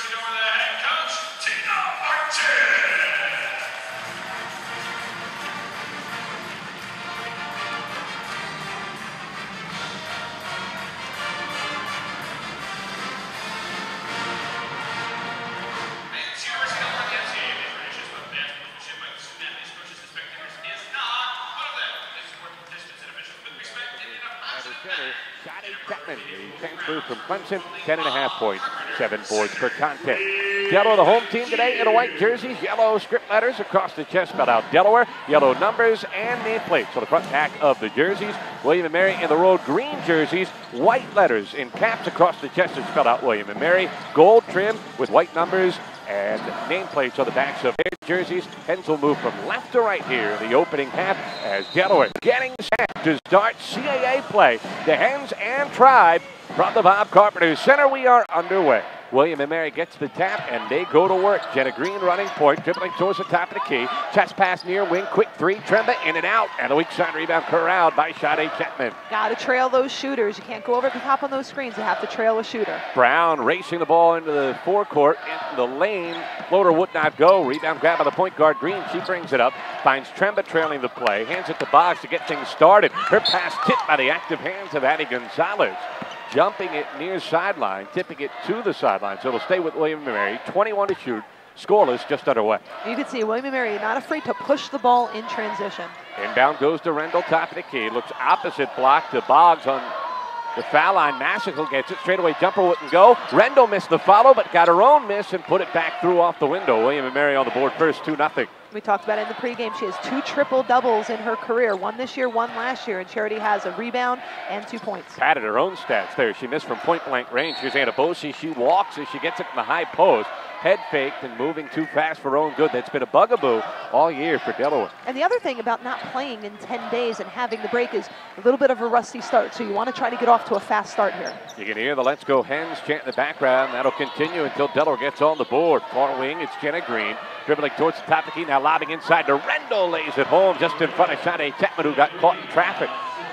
The transfer from Clemson, 10.5 points, 7 boards per contest. Delaware, the home team today, in a white jerseys, yellow script letters across the chest spelled out Delaware, yellow numbers and nameplates. So the front back of the jerseys, William & Mary in the road green jerseys, white letters in caps across the chest is spelled out William & Mary, gold trim with white numbers and nameplates on the backs of their jerseys. Hens will move from left to right here in the opening half as Delaware getting set to start CAA play. The Hens and Tribe from the Bob Carpenter Center. We are underway. William & Mary gets the tap, and they go to work. Jenna Green running point, dribbling towards the top of the key. Chest pass near wing, quick three. Tremba in and out, and a weak side rebound corralled by Sade Chapman. Got to trail those shooters. You can't go over the top on those screens. You have to trail a shooter. Brown racing the ball into the forecourt, into the lane. Floater would not go. Rebound grab by the point guard Green. She brings it up, finds Tremba trailing the play. Hands it to Boggs to get things started. Her pass tipped by the active hands of Addie Gonzalez. Jumping it near sideline, tipping it to the sideline. So it'll stay with William & Mary. 21 to shoot. Scoreless, just underway. You can see William & Mary not afraid to push the ball in transition. Inbound goes to Rendell, top of the key. Looks opposite block to Boggs on the foul line. Massicle gets it. Straightaway jumper wouldn't go. Rendell missed the follow, but got her own miss and put it back through off the window. William & Mary on the board first, 2-0. We talked about it in the pregame. She has 2 triple-doubles in her career. 1 this year, 1 last year. And she already has a rebound and 2 points. Padded her own stats there. She missed from point-blank range. Here's Anabosi. She walks as she gets it in the high post. Head faked and moving too fast for her own good. That's been a bugaboo all year for Delaware. And the other thing about not playing in 10 days and having the break is a little bit of a rusty start. So you want to try to get off to a fast start here. You can hear the Let's Go Hens chant in the background. That'll continue until Delaware gets on the board. Far wing, it's Jenna Green. Dribbling towards the top of the key, now lobbing inside to Rendell, lays it home just in front of Sade Chapman, who got caught in traffic.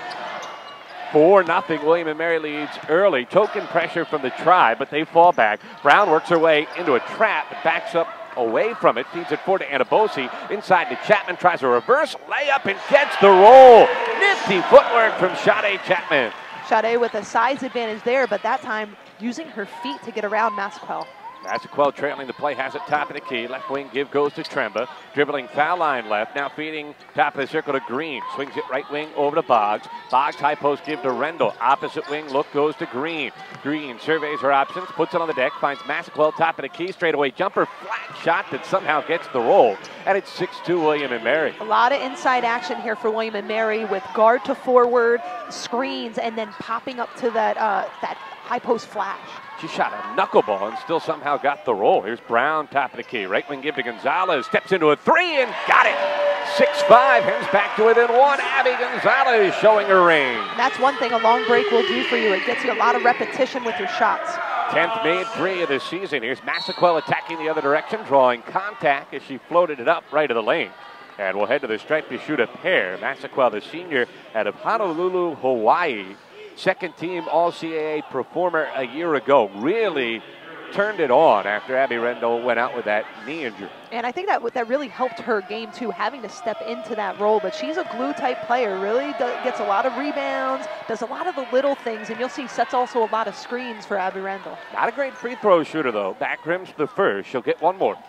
4-0, William & Mary leads early. Token pressure from the Tribe, but they fall back. Brown works her way into a trap, but backs up away from it, feeds it forward to Anabosi. Inside to Chapman, tries a reverse layup and gets the roll. Nifty footwork from Sade Chapman. Sade with a size advantage there, but that time using her feet to get around Massaquel. Massaquel trailing the play, has it top of the key. Left wing give goes to Tremba. Dribbling foul line left, now feeding top of the circle to Green. Swings it right wing over to Boggs. Boggs high post give to Rendell. Opposite wing look goes to Green. Green surveys her options, puts it on the deck, finds Massaquel top of the key. Straightaway jumper, flat shot that somehow gets the roll. And it's 6-2 William & Mary. A lot of inside action here for William & Mary with guard to forward, screens, and then popping up to that high post flash. She shot a knuckleball and still somehow got the roll. Here's Brown, top of the key. Right wing give to Gonzalez. Steps into a 3 and got it. 6-5. Hens back to within 1. Abby Gonzalez showing her range. That's one thing a long break will do for you. It gets you a lot of repetition with your shots. 10th made 3 of the season. Here's Massaquel attacking the other direction, drawing contact as she floated it up right of the lane. And we'll head to the stripe to shoot a pair. Massaquel, the senior out of Honolulu, Hawaii. Second team All-CAA performer a year ago. Really turned it on after Abby Rendell went out with that knee injury. And I think that really helped her game too, having to step into that role. But she's a glue type player, really gets a lot of rebounds, does a lot of the little things, and you'll see sets also a lot of screens for Abby Rendell. Not a great free throw shooter though. Back rims the first. She'll get one more.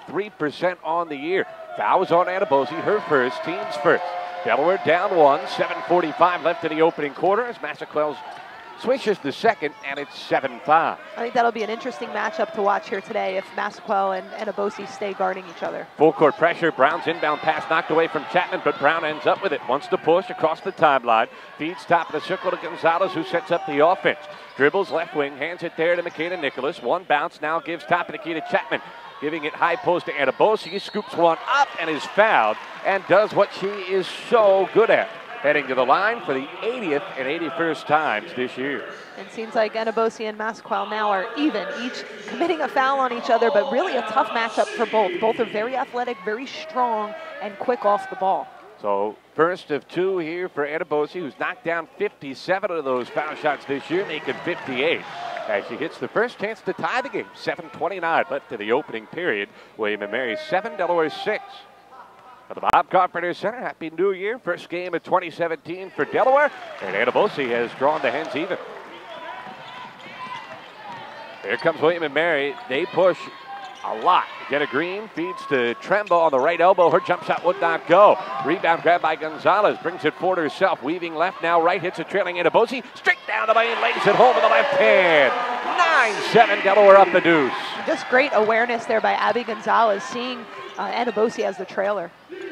53% on the year. Fouls on Anabosi, her first, team's first. Delaware down 1, 7:45 left in the opening quarter as Massaquel swishes the second, and it's 7-5. I think that'll be an interesting matchup to watch here today if Massaquel and Anabosi stay guarding each other. Full court pressure. Brown's inbound pass knocked away from Chapman, but Brown ends up with it. Wants to push across the timeline. Feeds top of the circle to Gonzalez, who sets up the offense. Dribbles left wing, hands it there to McKenna Nicholas. One bounce now gives top of the key to Chapman. Giving it high post to Anabosi. He scoops one up and is fouled and does what she is so good at. Heading to the line for the 80th and 81st times this year. It seems like Anabosi and Massaquel now are even, each committing a foul on each other, but really a tough matchup for both. Both are very athletic, very strong, and quick off the ball. So first of 2 here for Anabosi, who's knocked down 57 of those foul shots this year, making 58. as she hits the first chance to tie the game. 7:29 left to the opening period. William & Mary 7, Delaware 6. For the Bob Carpenter Center, Happy New Year. First game of 2017 for Delaware. And Anabosi has drawn the Hens even. Here comes William & Mary. They push a lot. Jenna Green feeds to Tremba on the right elbow. Her jump shot would not go. Rebound grab by Gonzalez. Brings it forward herself. Weaving left, now right. Hits a trailing Anabosi. Straight down the lane. Lays it home with the left hand. 9-7 Delaware up the deuce. Just great awareness there by Abby Gonzalez, seeing Anabosi as the trailer.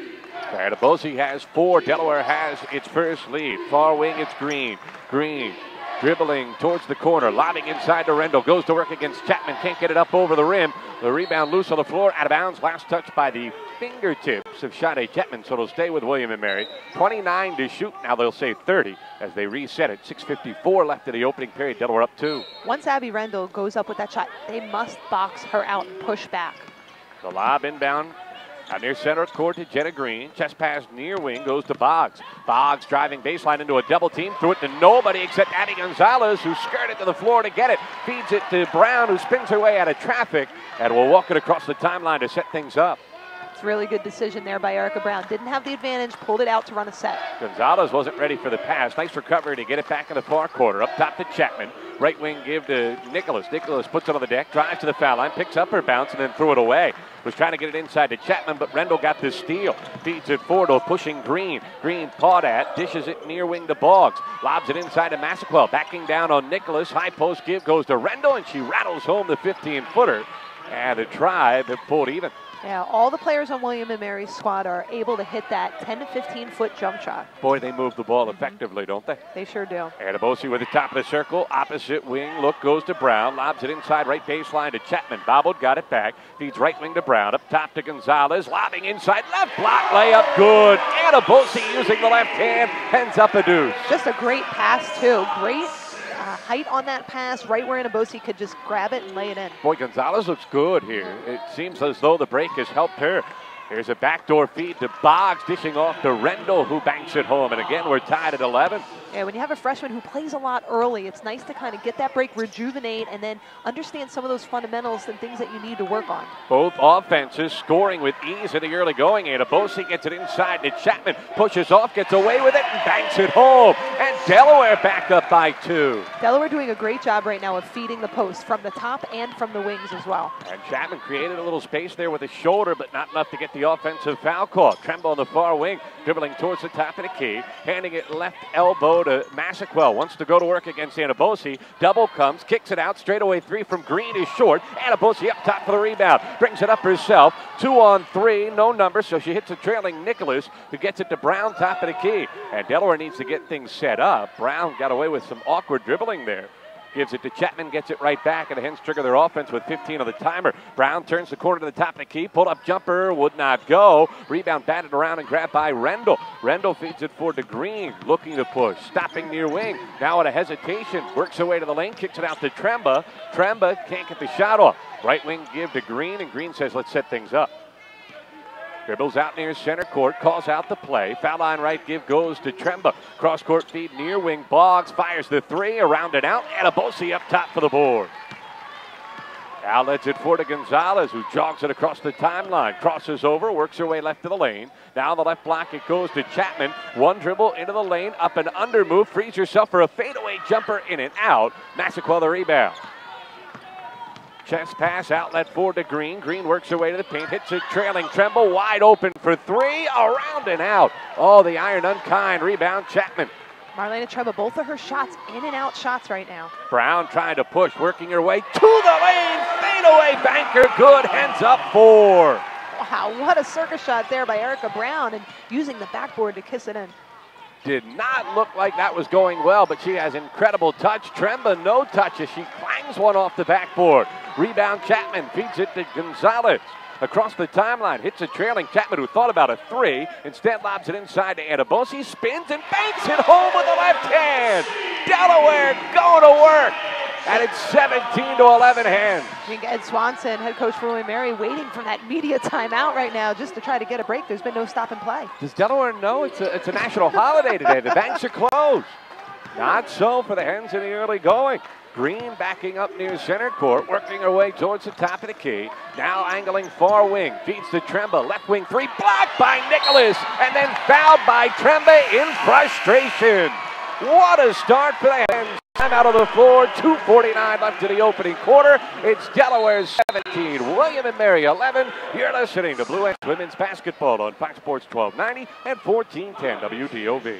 Anabosi has 4. Delaware has its first lead. Far wing, it's Green. Green dribbling towards the corner, lobbing inside to Rendell, goes to work against Chapman, can't get it up over the rim. The rebound loose on the floor, out of bounds, last touch by the fingertips of Sade Chapman, so it'll stay with William & Mary. 29 to shoot, now they'll say 30 as they reset it. 6:54 left in the opening period, Delaware up 2. Once Abby Rendell goes up with that shot, they must box her out and push back. The lob inbound. Out near center court to Jenna Green. Chest pass near wing goes to Boggs. Boggs driving baseline into a double team. Threw it to nobody except Abby Gonzalez, who skirted to the floor to get it. Feeds it to Brown, who spins her way out of traffic and will walk it across the timeline to set things up. It's a really good decision there by Erica Brown. Didn't have the advantage, pulled it out to run a set. Gonzalez wasn't ready for the pass. Nice recovery to get it back in the far corner. Up top to Chapman. Right wing give to Nicholas. Nicholas puts it on the deck, drives to the foul line, picks up her bounce, and then threw it away. Was trying to get it inside to Chapman, but Rendell got the steal. Feeds it forward, pushing Green. Green pawed at, dishes it near wing to Boggs. Lobs it inside to Massaquel. Backing down on Nicholas. High post give goes to Rendell, and she rattles home the 15-footer. And the Tribe have pulled even. Yeah, all the players on William & Mary's squad are able to hit that 10 to 15-foot jump shot. Boy, they move the ball effectively, don't they? They sure do. Anabosi with the top of the circle. Opposite wing look goes to Brown. Lobs it inside right baseline to Chapman. Bobbled, got it back. Feeds right wing to Brown. Up top to Gonzalez. Lobbing inside. Left block layup. Good. Anabosi using the left hand. Hens up a deuce. Just a great pass, too. Great height on that pass, right where Anabosi could just grab it and lay it in. Boy, Gonzalez looks good here. It seems as though the break has helped her. Here's a backdoor feed to Boggs, dishing off to Rendell, who banks it home. And again, we're tied at 11. Yeah, when you have a freshman who plays a lot early, it's nice to kind of get that break, rejuvenate, and then understand some of those fundamentals and things that you need to work on. Both offenses scoring with ease in the early going. Anabosi gets it inside to Chapman, pushes off, gets away with it, and banks it home. And Delaware back up by 2. Delaware doing a great job right now of feeding the post from the top and from the wings as well. And Chapman created a little space there with his shoulder, but not enough to get the offensive foul call. Tremble on the far wing, dribbling towards the top of the key, handing it left elbow to Massaquel. Wants to go to work against Anabosi. Double comes, kicks it out. Straightaway 3 from Green is short. Anabosi up top for the rebound. Brings it up herself. 2 on 3, no number, so she hits a trailing Nicholas, who gets it to Brown, top of the key. And Delaware needs to get things set up. Brown got away with some awkward dribbling there. Gives it to Chapman, gets it right back, and the Hens trigger their offense with 15 on the timer. Brown turns the corner to the top of the key. Pulled up jumper, would not go. Rebound batted around and grabbed by Rendell. Rendell feeds it forward to Green, looking to push, stopping near wing. Now at a hesitation, works her way to the lane, kicks it out to Tremba. Tremba can't get the shot off. Right wing give to Green, and Green says, let's set things up. Dribbles out near center court, calls out the play. Foul line right give goes to Tremba. Cross court feed near wing. Boggs fires the 3, around and out. Anabosi up top for the board. Outlets it for to Gonzalez, who jogs it across the timeline. Crosses over, works her way left to the lane. Down the left block it goes to Chapman. One dribble into the lane, up and under move. Frees herself for a fadeaway jumper, in and out. Massaquel the rebound. Chest pass, outlet forward to Green. Green works her way to the paint, hits it trailing Tremble, wide open for 3, around and out. Oh, the iron unkind, rebound Chapman. Marlena Tremba, both of her shots, in and out shots right now. Brown trying to push, working her way to the lane, fadeaway banker, good, Hens up 4. Wow, what a circus shot there by Erica Brown, and using the backboard to kiss it in. Did not look like that was going well, but she has incredible touch. Tremba, no touch as she clangs one off the backboard. Rebound Chapman, feeds it to Gonzalez. Across the timeline, hits a trailing Chapman, who thought about a 3. Instead lobs it inside to Anabosi, spins and banks it home with the left hand. Delaware going to work. And it's 17-11 Hens. I think Ed Swanson, head coach for William & Mary, waiting for that media timeout right now just to try to get a break. There's been no stop and play. Does Delaware know it's a national holiday today? The banks are closed. Not so for the Hens in the early going. Green backing up near center court, working her way towards the top of the key. Now angling far wing, feeds to Tremba, left wing three, blocked by Nicholas, and then fouled by Tremba in frustration. What a start for the Hens. Time out of the floor, 2:49 left in the opening quarter. It's Delaware 17, William and Mary 11. You're listening to Blue Hens Women's Basketball on Fox Sports 1290 and 1410 WDOV.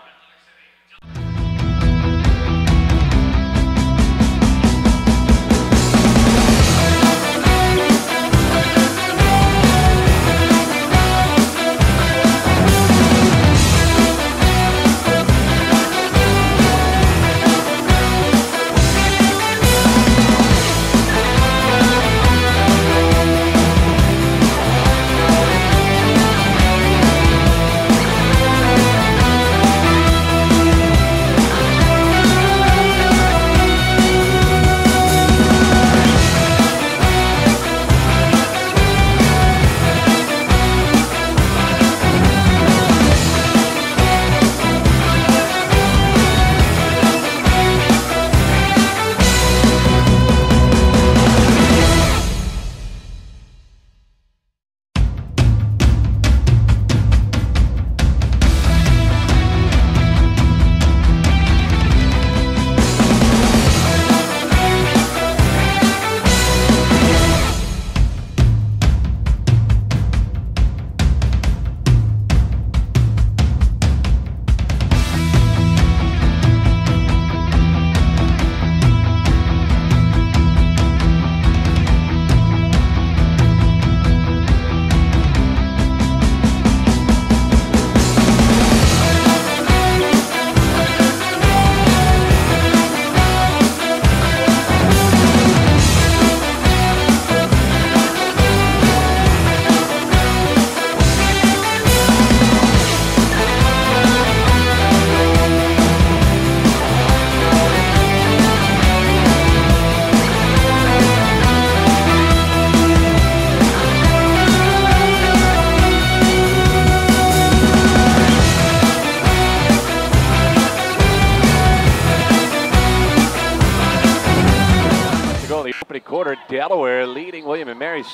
Quarter, Delaware leading William and Mary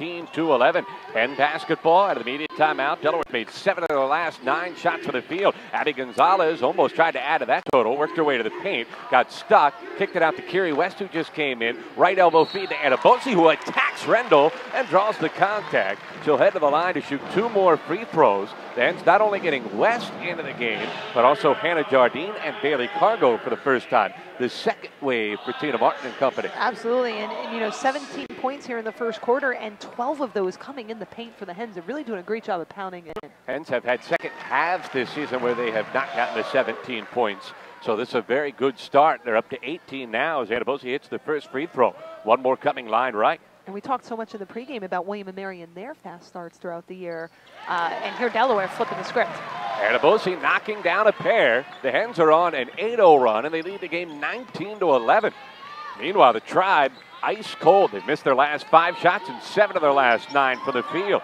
17-11. And basketball out of the immediate timeout. Delaware made 7 of their last 9 shots for the field. Abby Gonzalez almost tried to add to that total. Worked her way to the paint. Got stuck. Kicked it out to Kiri West, who just came in. Right elbow feed to Anabosi, who attacks Rendell and draws the contact. She'll head to the line to shoot 2 more free throws. The Hens not only getting West into the game, but also Hannah Jardine and Bailey Cargo for the first time. The second wave for Tina Martin and company. Absolutely, and you know, 17 points here in the first quarter, and 12 of those coming in the paint for the Hens. They're really doing a great job of pounding it in. Hens have had second halves this season where they have not gotten to 17 points. So this is a very good start. They're up to 18 now as Anabosi hits the first free throw. One more coming line right. And we talked so much in the pregame about William and Mary and their fast starts throughout the year. And here Delaware flipping the script. Anabosi knocking down a pair. The Hens are on an 8-0 run, and they lead the game 19-11. Meanwhile, the Tribe, ice cold. They've missed their last 5 shots and 7 of their last 9 from the field.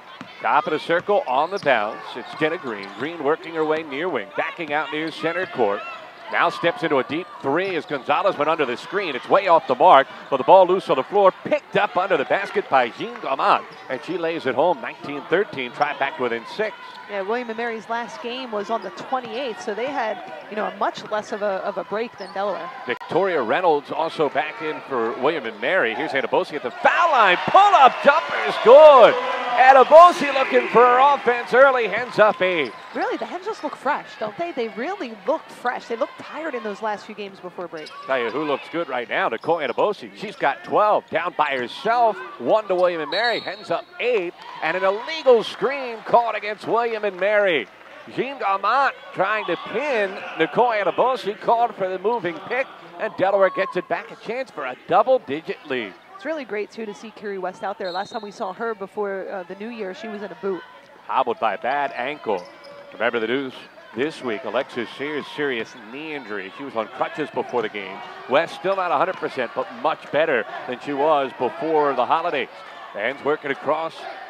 Top of the circle on the bounce. It's Jenna Green. Green working her way near wing, backing out near center court. Now steps into a deep 3 as Gonzalez went under the screen. It's way off the mark, but the ball loose on the floor, picked up under the basket by Jean Gamant, and she lays it home 19-13, try back within 6. Yeah, William and Mary's last game was on the 28th, so they had, you know, a much less of a break than Delaware. Victoria Reynolds also back in for William and Mary. Here's Anabosi at the foul line. Pull-up jumper is good. Anabosi looking for her offense early. Hens up 8. Really, the Hens just look fresh, don't they? They really look fresh. They look tired in those last few games before break. Tell you who looks good right now, Nicole Anabosi. She's got 12, down by herself. 1 to William and Mary. Hens up 8, and an illegal screen caught against William and Mary. Jean Gamant trying to pin Nicole Anabosi, called for the moving pick, and Delaware gets it back, a chance for a double-digit lead. It's really great, too, to see Kiri West out there. Last time we saw her before the new year, she was in a boot. Hobbled by a bad ankle. Remember the news this week, Alexis Sears' serious knee injury. She was on crutches before the game. West still not 100%, but much better than she was before the holidays. Hens working across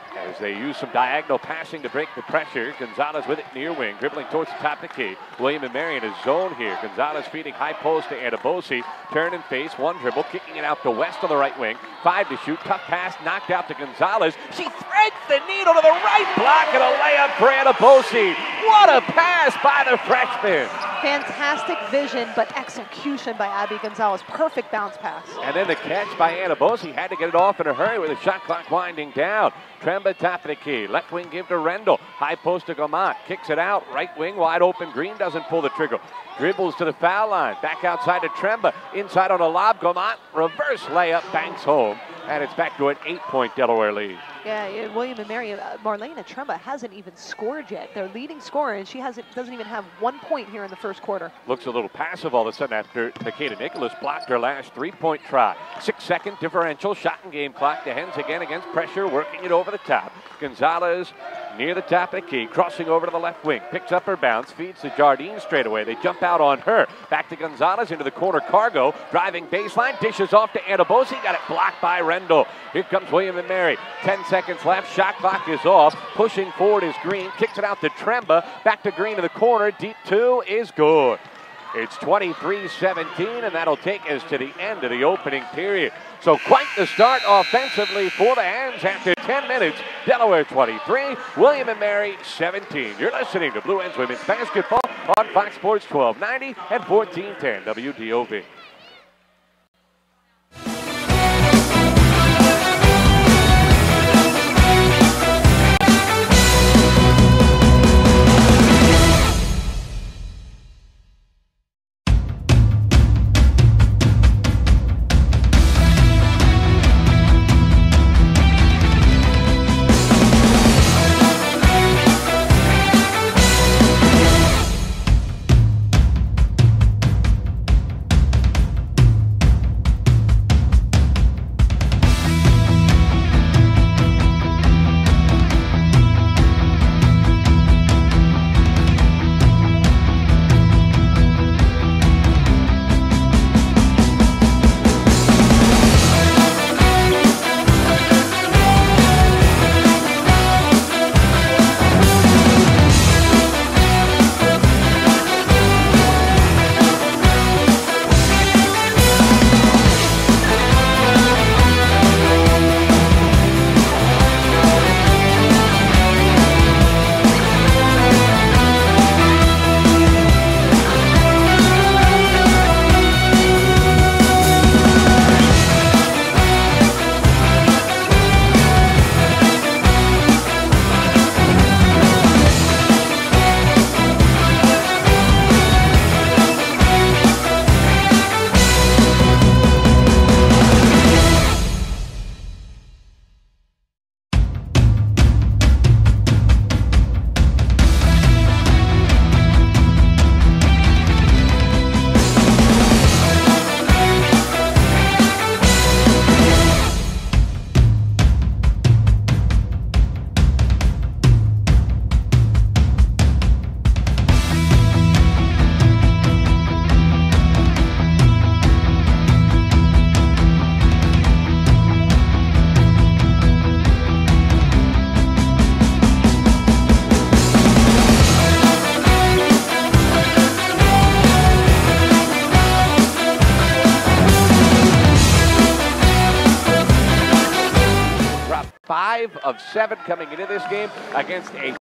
as they use some diagonal passing to break the pressure. Gonzalez with it near wing, dribbling towards the top of the key. William and Mary in his zone here. Gonzalez feeding high post to Anabosi. Turn and face, one dribble, kicking it out to West on the right wing. 5 to shoot, tough pass, knocked out to Gonzalez. She threads the needle to the right block and a layup for Anabosi. What a pass by the freshman. Fantastic vision, but execution by Abby Gonzalez. Perfect bounce pass. And then the catch by Anabosi. Had to get it off in a hurry with the shot clock winding down. Tremba top of the key. Left wing give to Rendell. High post to Gomont. Kicks it out. Right wing wide open. Green doesn't pull the trigger. Dribbles to the foul line. Back outside to Tremba. Inside on a lob. Gomont. Reverse layup. Banks home. And it's back to an 8-point Delaware lead. Yeah, William and Mary, Marlena Tremba hasn't even scored yet. Their leading scorer, and she doesn't even have 1 point here in the first quarter. Looks a little passive all of a sudden after Nikita Nicholas blocked her last 3-point try. 6-second differential, shot and game clock. The Hens again against pressure, working it over the top. Gonzalez near the top of the key, crossing over to the left wing. Picks up her bounce, feeds to Jardine straight away. They jump out on her. Back to Gonzalez into the corner. Cargo driving baseline, dishes off to Anabosi. Got it blocked by Rendell. Here comes William and Mary. 10 seconds left. Shot clock is off. Pushing forward is Green. Kicks it out to Tremba. Back to Green in the corner. Deep two is good. It's 23-17, and that'll take us to the end of the opening period. So quite the start offensively for the Hens after 10 minutes. Delaware 23, William and Mary 17. You're listening to Blue Hens Women's Basketball on Fox Sports 1290 and 1410 WDOV. Of 7 coming into this game against a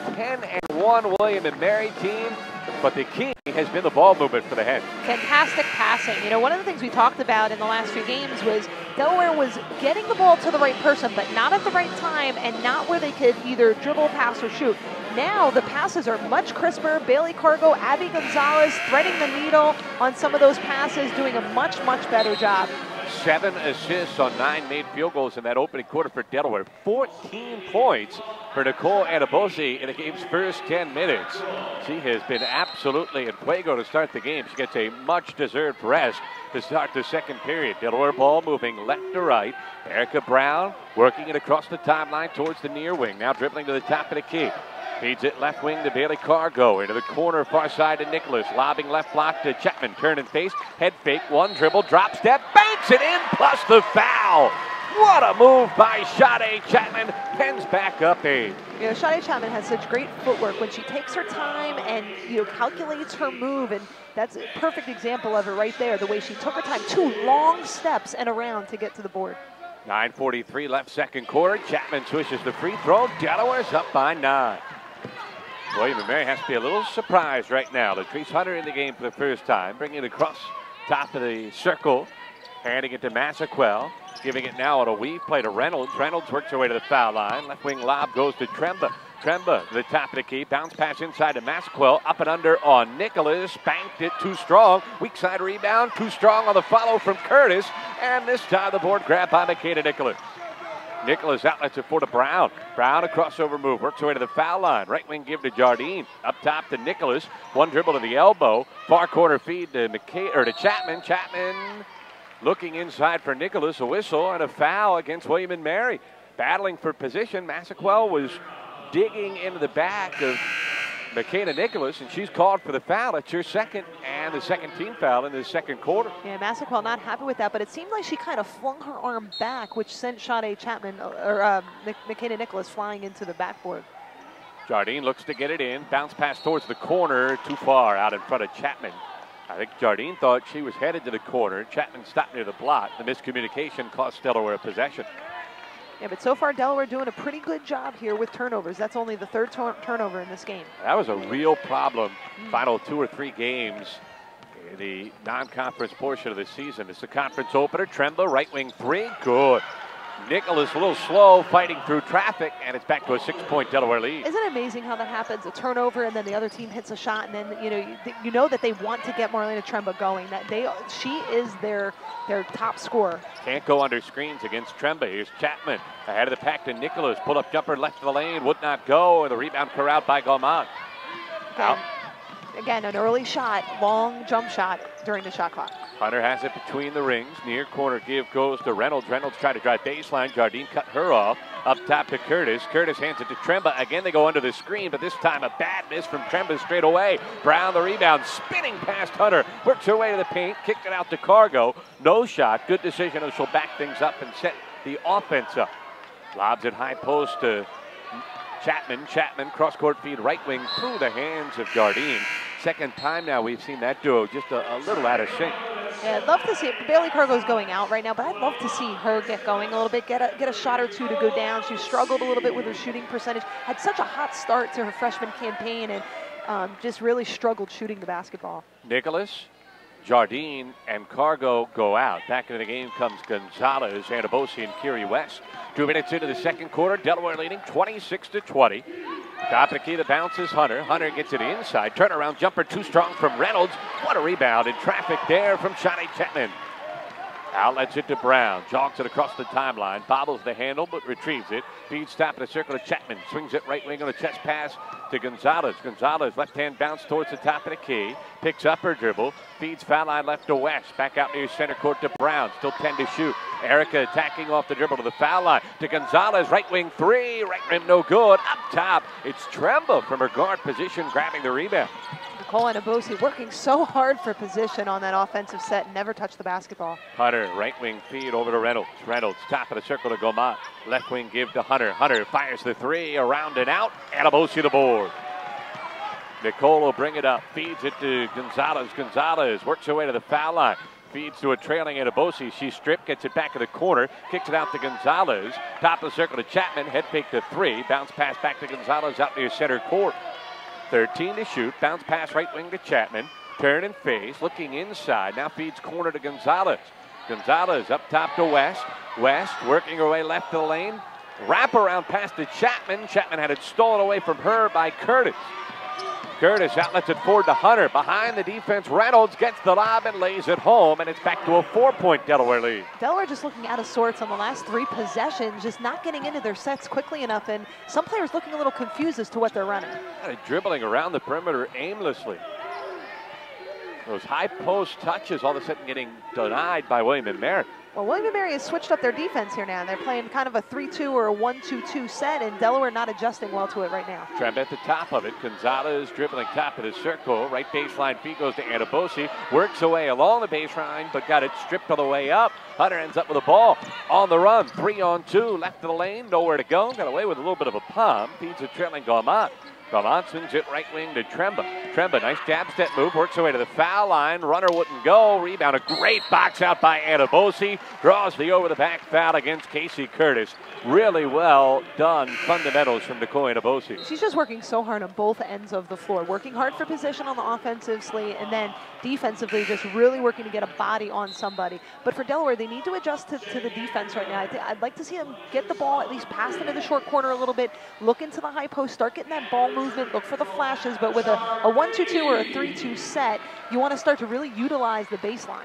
10-1 William and Mary team, but the key has been the ball movement for the Hens. Fantastic passing. You know, one of the things we talked about in the last few games was Delaware was getting the ball to the right person, but not at the right time and not where they could either dribble, pass, or shoot. Now the passes are much crisper. Bailey Cargo, Abby Gonzalez threading the needle on some of those passes, doing a much better job. 7 assists on 9 made field goals in that opening quarter for Delaware. 14 points for Nicole Anabosi in the game's first 10 minutes. She has been absolutely in fuego to start the game. She gets a much-deserved rest to start the second period. Delaware ball moving left to right. Erica Brown working it across the timeline towards the near wing. Now dribbling to the top of the key. Feeds it left wing to Bailey Cargo. Into the corner, far side to Nicholas. Lobbing left block to Chapman. Turn and face. Head fake. One dribble. Drop step. Banks it in. Plus the foul. What a move by Sade Chapman. Hens back up 8. You know, Sade Chapman has such great footwork when she takes her time and, you know, calculates her move, and that's a perfect example of it right there, the way she took her time, 2 long steps and around to get to the board. 9:43 left, second quarter. Chapman swishes the free throw. Delaware's up by 9. William and Mary has to be a little surprised right now. Latrice Hunter in the game for the first time, bringing it across top of the circle, handing it to Massaquel, giving it now on a weave play to Reynolds. Reynolds works her way to the foul line. Left wing lob goes to Tremba. Tremba to the top of the key. Bounce pass inside to Massaquel. Up and under on Nicholas. Banked it too strong. Weak side rebound. Too strong on the follow from Curtis. And this time the board grabbed by McKenna Nicholas. Nicholas outlets it for to Brown. Brown a crossover move. Works her way to the foul line. Right wing give to Jardine. Up top to Nicholas. One dribble to the elbow. Far corner feed to Chapman. Chapman looking inside for Nicholas. A whistle and a foul against William and Mary. Battling for position. Massaquel was digging into the back of McKenna Nicholas, and she's called for the foul. It's her second and the second team foul in the second quarter. Yeah, Massaquel not happy with that, but it seemed like she kind of flung her arm back, which sent Sade Chapman, or McKenna Nicholas, flying into the backboard. Jardine looks to get it in. Bounce pass towards the corner. Too far out in front of Chapman. I think Jardine thought she was headed to the corner. Chapman stopped near the block. The miscommunication cost Delaware a possession. Yeah, but so far Delaware doing a pretty good job here with turnovers. That's only the third turnover in this game. That was a real problem. Final 2 or 3 games in the non-conference portion of the season. It's the conference opener. Tremba, right wing 3. Good. Nicholas a little slow, fighting through traffic, and it's back to a 6-point Delaware lead. Isn't it amazing how that happens? A turnover, and then the other team hits a shot, and then you know that they want to get Marlena Tremba going. That she is their top scorer. Can't go under screens against Tremba. Here's Chapman ahead of the pack to Nicholas. Pull up jumper left of the lane, would not go, and the rebound corralled by Gaumont. Again, an early shot, long jump shot during the shot clock. Hunter has it between the rings. Near corner give goes to Reynolds. Reynolds tried to drive baseline. Jardine cut her off. Up top to Curtis. Curtis hands it to Tremba. Again, they go under the screen, but this time a bad miss from Tremba straight away. Brown the rebound, spinning past Hunter. Works her way to the paint, kicked it out to Cargo. No shot. Good decision, and she'll back things up and set the offense up. Lobs at high post to Chapman. Chapman, cross-court feed right wing through the hands of Jardine. Second time now we've seen that duo just a little out of sync. Yeah, I'd love to see it. Bailey Cargo's going out right now, but I'd love to see her get going a little bit, get a shot or two to go down. She struggled a little bit with her shooting percentage. Had such a hot start to her freshman campaign, and just really struggled shooting the basketball. Nicholas, Jardine, and Cargo go out. Back into the game comes Gonzalez, Anabosi, and Kiri West. 2 minutes into the second quarter, Delaware leading 26-20. Top of the key, the bounce is Hunter. Hunter gets it inside. Turnaround jumper too strong from Reynolds. What a rebound in traffic there from Sade Chapman. Outlets it to Brown. Jogs it across the timeline. Bobbles the handle, but retrieves it. Feeds top of the circle to Chapman. Swings it right wing on a chest pass to Gonzalez. Gonzalez, left-hand bounce towards the top of the key. Picks up her dribble. Feeds foul line left to West. Back out near center court to Brown. Still 10 to shoot. Erica attacking off the dribble to the foul line. To Gonzalez, right wing 3. Right rim no good. Up top, it's Tremba from her guard position grabbing the rebound. Nicole Anabosi working so hard for position on that offensive set and never touched the basketball. Hunter, right wing feed over to Reynolds. Reynolds, top of the circle to Gaumont. Left wing give to Hunter. Hunter fires the 3, around and out. Anabosi the board. Nicole will bring it up. Feeds it to Gonzalez. Gonzalez works her way to the foul line. Feeds to a trailing Anabosi. She stripped, gets it back in the corner. Kicks it out to Gonzalez. Top of the circle to Chapman. Head fake to 3. Bounce pass back to Gonzalez out near center court. 13 to shoot. Bounce pass right wing to Chapman. Turn and face. Looking inside. Now feeds corner to Gonzalez. Gonzalez up top to West. West working her way left to the lane. Wrap around pass to Chapman. Chapman had it stolen away from her by Curtis. Curtis outlets it forward to Hunter. Behind the defense, Reynolds gets the lob and lays it home, and it's back to a 4-point Delaware lead. Delaware just looking out of sorts on the last 3 possessions, just not getting into their sets quickly enough, and some players looking a little confused as to what they're running. Kind of dribbling around the perimeter aimlessly. Those high post touches all of a sudden getting denied by William and Mary. Well, William & Mary has switched up their defense here now, and they're playing kind of a 3-2 or a 1-2-2 set, and Delaware not adjusting well to it right now. Tremba at the top of it. Gonzalez dribbling top of the circle. Right baseline feed goes to Anabosi. Works away along the baseline, but got it stripped all the way up. Hunter ends up with the ball on the run. 3-on-2, left of the lane, nowhere to go. Got away with a little bit of a palm. Feeds a trailing Gaumont. Gaumont swings it right wing to Tremba. Tremba, nice jab step move, works away to the foul line. Runner wouldn't go. Rebound, a great box out by Anabosi. Draws the over-the-back foul against Casey Curtis. Really well done fundamentals from Nicole Anabosi. She's just working so hard on both ends of the floor. Working hard for position on the offensive slate, and then defensively just really working to get a body on somebody. But for Delaware, they need to adjust to the defense right now. I'd like to see them get the ball, at least pass into the short corner a little bit, look into the high post, start getting that ball movement, look for the flashes. But with a 1-2-2 or a 3-2 set, you want to start to really utilize the baseline.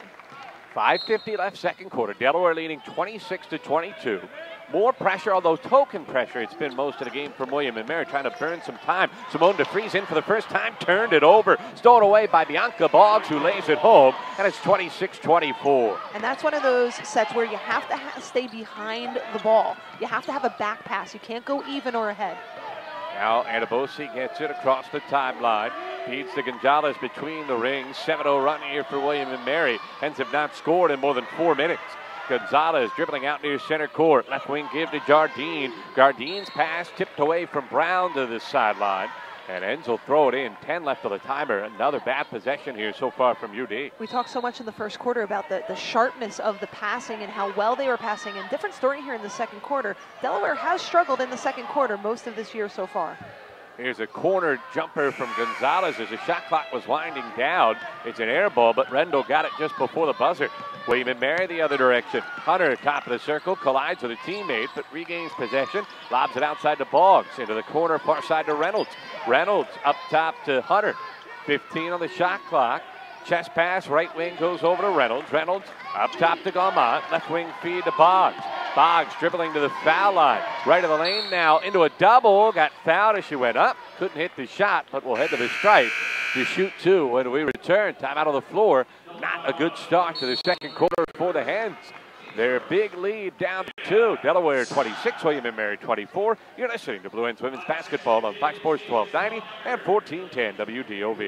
5:50 left second quarter. Delaware leading 26-22. More pressure, although token pressure. It's been most of the game from William & Mary, trying to burn some time. Simone DeFries in for the first time, turned it over. Stolen away by Bianca Boggs, who lays it home, and it's 26-24. And that's one of those sets where you have to stay behind the ball. You have to have a back pass. You can't go even or ahead. Now Anabosi gets it across the timeline. Feeds to Gonzalez between the rings. 7-0 run here for William & Mary. Hens have not scored in more than 4 minutes. Gonzalez dribbling out near center court. Left wing give to Jardine. Jardine's pass tipped away from Brown to the sideline. And Hens will throw it in. 10 left of the timer. Another bad possession here so far from UD. We talked so much in the first quarter about the sharpness of the passing and how well they were passing. And different story here in the second quarter. Delaware has struggled in the second quarter most of this year so far. Here's a corner jumper from Gonzalez as the shot clock was winding down. It's an air ball, but Rendell got it just before the buzzer. William & Mary the other direction. Hunter top of the circle, collides with a teammate, but regains possession. Lobs it outside to Boggs, into the corner, far side to Reynolds. Reynolds up top to Hunter. 15 on the shot clock. Chest pass, right wing goes over to Reynolds. Reynolds up top to Gaumont. Left wing feed to Boggs. Boggs dribbling to the foul line. Right of the lane now into a double. Got fouled as she went up. Couldn't hit the shot, but will head to the stripe to shoot two when we return. Time out on the floor. Not a good start to the second quarter for the Hens. Their big lead down to 2. Delaware 26, William & Mary 24. You're listening to Blue Hens Women's Basketball on Fox Sports 1290 and 1410 WDOV.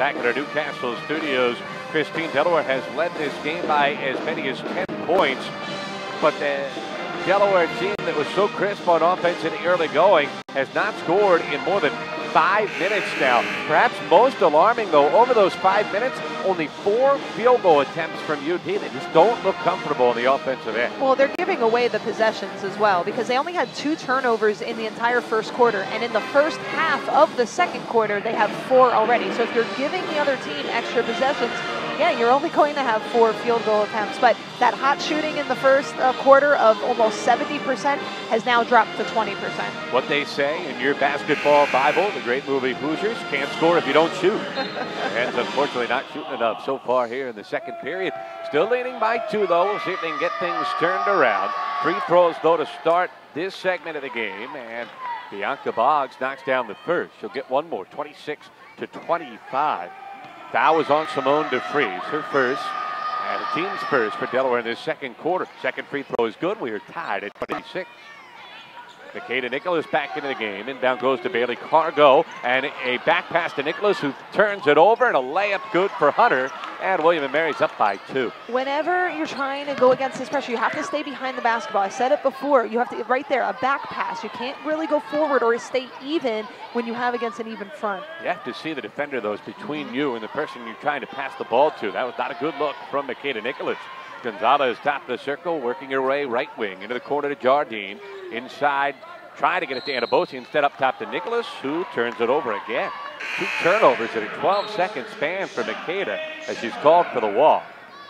back at our Newcastle studios. Christine, Delaware has led this game by as many as 10 points, but the Delaware team that was so crisp on offense in the early going has not scored in more than 5 minutes now. Perhaps most alarming, though, over those 5 minutes, only 4 field goal attempts from UT. They just don't look comfortable on the offensive end. Well, they're giving away the possessions as well because they only had 2 turnovers in the entire first quarter. And in the first half of the second quarter, they have 4 already. So if you're giving the other team extra possessions, yeah, you're only going to have 4 field goal attempts. But that hot shooting in the first quarter of almost 70% has now dropped to 20%. What they say in your basketball Bible, the great movie Hoosiers, can't score if you don't shoot. And unfortunately not shooting enough so far here in the second period. Still leading by 2, though. We'll see if they can get things turned around. Free throws, though, to start this segment of the game. And Bianca Boggs knocks down the first. She'll get one more, 26-25. Foul was on Simone DeFries, her first, and the team's first for Delaware in this second quarter. Second free throw is good. We are tied at 26. Makeda Nicholas back into the game. Inbound goes to Bailey Cargo, and a back pass to Nicholas, who turns it over, and a layup good for Hunter. And William & Mary's up by 2. Whenever you're trying to go against this pressure, you have to stay behind the basketball. I said it before. You have to, right there, a back pass. You can't really go forward or stay even when you have against an even front. You have to see the defender, though, is between you and the person you're trying to pass the ball to. That was not a good look from Makeda Nicholas. Gonzalez top of the circle, working her way right wing into the corner to Jardine. Inside, trying to get it to Anabosi. Instead up top to Nicholas, who turns it over again. 2 turnovers in a 12-second span for Makeda as she's called for the walk.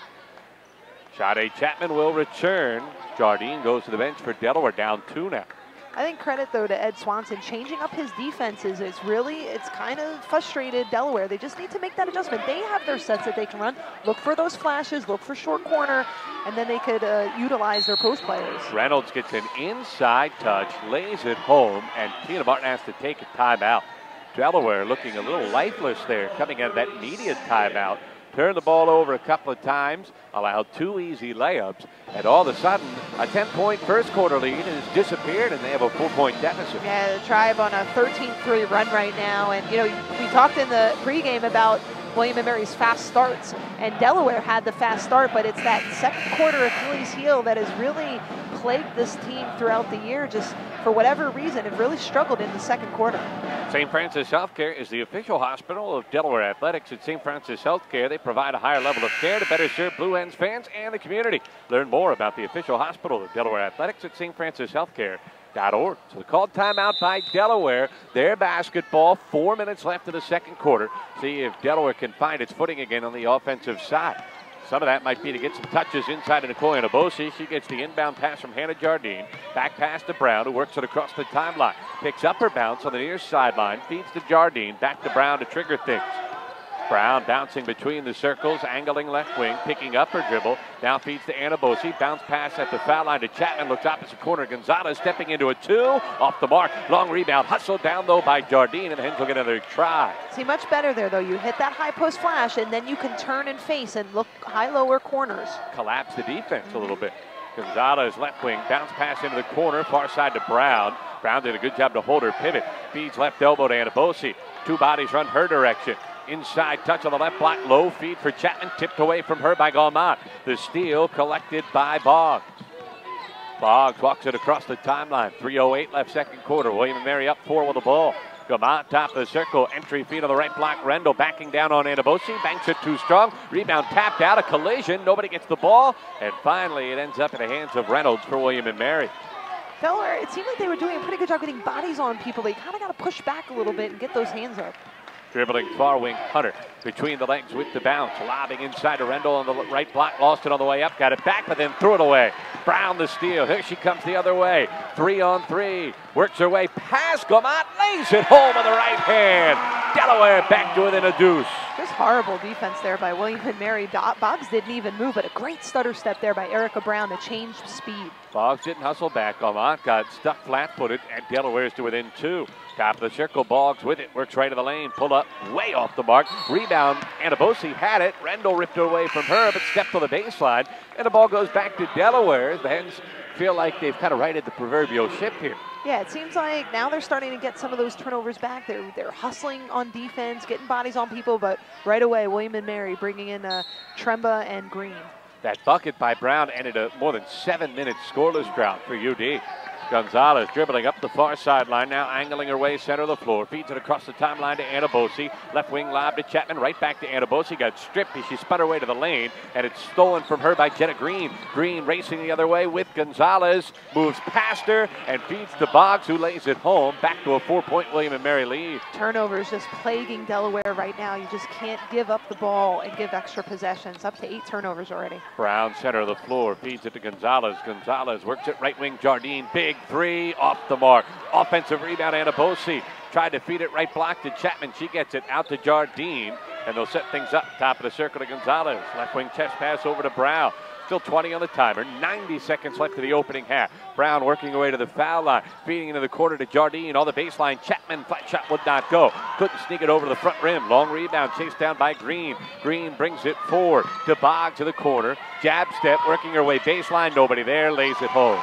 Sade Chapman will return. Jardine goes to the bench for Delaware, down 2 now. I think credit, though, to Ed Swanson. Changing up his defenses is really, it's kind of frustrated Delaware. They just need to make that adjustment. They have their sets that they can run. Look for those flashes, look for short corner, and then they could utilize their post players. Reynolds gets an inside touch, lays it home, and Tina Martin has to take a timeout. Delaware looking a little lifeless there, coming out of that immediate timeout. Turned the ball over a couple of times, allowed 2 easy layups, and all of a sudden, a 10-point first quarter lead has disappeared, and they have a 4-point deficit. Yeah, the Tribe on a 13-3 run right now, and you know, we talked in the pregame about William & Mary's fast starts, and Delaware had the fast start, but it's that second quarter Achilles heel that has really plagued this team throughout the year. Just for whatever reason, it really struggled in the second quarter. St. Francis Healthcare is the official hospital of Delaware Athletics. At St. Francis Healthcare, they provide a higher level of care to better serve Blue Hens fans and the community. Learn more about the official hospital of Delaware Athletics at stfrancishealthcare.org. So the called timeout by Delaware. Their basketball, 4 minutes left in the second quarter. See if Delaware can find its footing again on the offensive side. Some of that might be to get some touches inside of Nicole Anabosi. She gets the inbound pass from Hannah Jardine. Back pass to Brown, who works it across the timeline. Picks up her bounce on the near sideline. Feeds to Jardine. Back to Brown to trigger things. Brown bouncing between the circles, angling left wing, picking up her dribble. Now feeds to Anabosi. Bounce pass at the foul line to Chapman. Looks opposite corner. Gonzalez stepping into a 2. Off the mark. Long rebound. Hustled down, though, by Jardine. And the Hens will get another try. See, much better there, though. You hit that high post flash, and then you can turn and face and look high-lower corners. Collapse the defense a little bit. Gonzalez left wing. Bounce pass into the corner. Far side to Brown. Brown did a good job to hold her pivot. Feeds left elbow to Anabosi. 2 bodies run her direction. Inside touch on the left block. Low feed for Chapman. Tipped away from her by Gaumont. The steal collected by Boggs. Boggs walks it across the timeline. 3:08 left second quarter. William & Mary up 4 with the ball. Gaumont top of the circle. Entry feed on the right block. Rendell backing down on Anabosi. Banks it too strong. Rebound tapped out. A collision. Nobody gets the ball. And finally it ends up in the hands of Reynolds for William & Mary. Delaware, it seemed like they were doing a pretty good job getting bodies on people. They kind of got to push back a little bit and get those hands up. Dribbling far wing Hunter between the legs with the bounce. Lobbing inside to Rendell on the right block. Lost it on the way up. Got it back, but then threw it away. Brown the steal. Here she comes the other way. 3-on-3. Works her way past Gaumont. Lays it home with the right hand. Delaware back to within a deuce. Just horrible defense there by William & Mary. Boggs didn't even move, but a great stutter step there by Erica Brown to change speed. Boggs didn't hustle back. Gaumont got stuck flat-footed, and Delaware's to within 2. Top of the circle, Boggs with it. Works right of the lane. Pull up, way off the mark. Rebound, Anabosi had it. Rendell ripped it away from her, but stepped to the baseline. And the ball goes back to Delaware. The Hens feel like they've kind of righted the proverbial ship here. Yeah, it seems like now they're starting to get some of those turnovers back. They're hustling on defense, getting bodies on people, but right away, William and Mary bringing in Tremba and Green. That bucket by Brown ended a more than 7-minute scoreless drought for UD. Gonzalez dribbling up the far sideline, now angling her way center of the floor. Feeds it across the timeline to Anabosi. Left wing lob to Chapman, right back to Anabosi. Got stripped as she spun her way to the lane, and it's stolen from her by Jenna Green. Green racing the other way with Gonzalez. Moves past her and feeds to Boggs, who lays it home. Back to a 4-point William and Mary lead. Turnovers just plaguing Delaware right now. You just can't give up the ball and give extra possessions. Up to 8 turnovers already. Brown, center of the floor, feeds it to Gonzalez. Gonzalez works it right wing. Jardine, big three, off the mark. Offensive rebound, Anabosi. Tried to feed it right block to Chapman. She gets it out to Jardine, and they'll set things up. Top of the circle to Gonzalez. Left wing chest pass over to Brown. Still 20 on the timer. 90 seconds left to the opening half. Brown working her way to the foul line. Feeding into the corner to Jardine. On the baseline, Chapman. Flat shot would not go. Couldn't sneak it over to the front rim. Long rebound chased down by Green. Green brings it forward to Boggs to the corner. Jab step working her way baseline. Nobody there. Lays it home.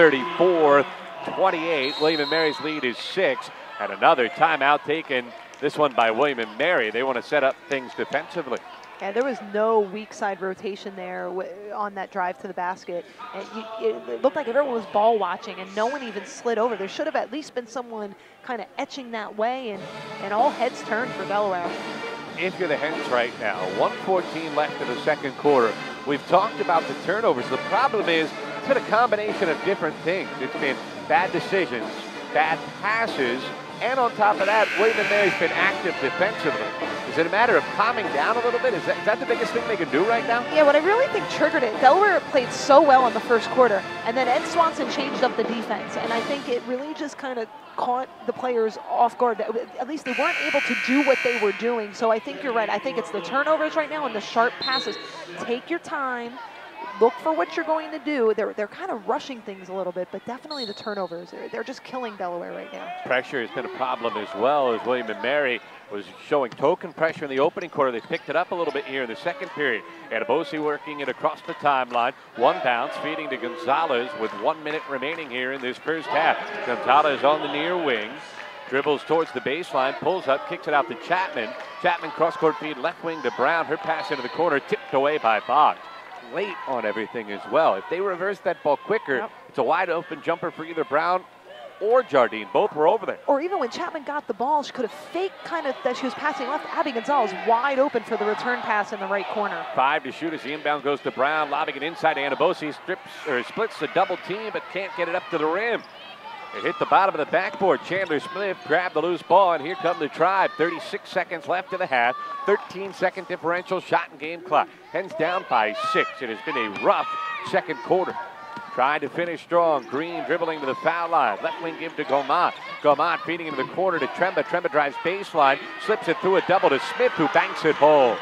34-28. William and Mary's lead is 6. And another timeout taken. This one by William and Mary. They want to set up things defensively. Yeah, there was no weak side rotation there on that drive to the basket. And it looked like everyone was ball watching and no one even slid over. There should have at least been someone kind of etching that way, and all heads turned for Delaware. If you're the Hens right now, 1:14 left in the second quarter. We've talked about the turnovers. The problem is it's been a combination of different things. It's been bad decisions, bad passes, and on top of that, William and Mary's been active defensively. Is it a matter of calming down a little bit? Is that the biggest thing they can do right now? Yeah, what I really think triggered it, Delaware played so well in the first quarter, and then Ed Swanson changed up the defense, and I think it really just kind of caught the players off guard. At least they weren't able to do what they were doing, so I think you're right. I think it's the turnovers right now and the sharp passes. Take your time. Look for what you're going to do. They're kind of rushing things a little bit, but definitely the turnovers. They're just killing Delaware right now. Pressure has been a problem as well, as William and Mary was showing token pressure in the opening quarter. They picked it up a little bit here in the second period. Anabosi working it across the timeline. One bounce, feeding to Gonzalez with 1 minute remaining here in this first half. Gonzalez on the near wing. Dribbles towards the baseline, pulls up, kicks it out to Chapman. Chapman cross-court feed left wing to Brown. Her pass into the corner, tipped away by Boggs. Late on everything as well. If they reverse that ball quicker, It's a wide open jumper for either Brown or Jardine. Both were over there. Or even when Chapman got the ball, she could have faked kind of that she was passing left. Abby Gonzalez wide open for the return pass in the right corner. 5 to shoot as the inbound goes to Brown, lobbing it inside to Anabosi. Splits the double team, but can't get it up to the rim. It hit the bottom of the backboard. Chandler Smith grabbed the loose ball, and here come the Tribe. 36 seconds left in the half. 13-second differential shot and game clock. Hens down by 6. It has been a rough second quarter. Trying to finish strong. Green dribbling to the foul line. Left wing give to Gomot. Gomot feeding into the corner to Tremba. Tremba drives baseline. Slips it through a double to Smith, who banks it home.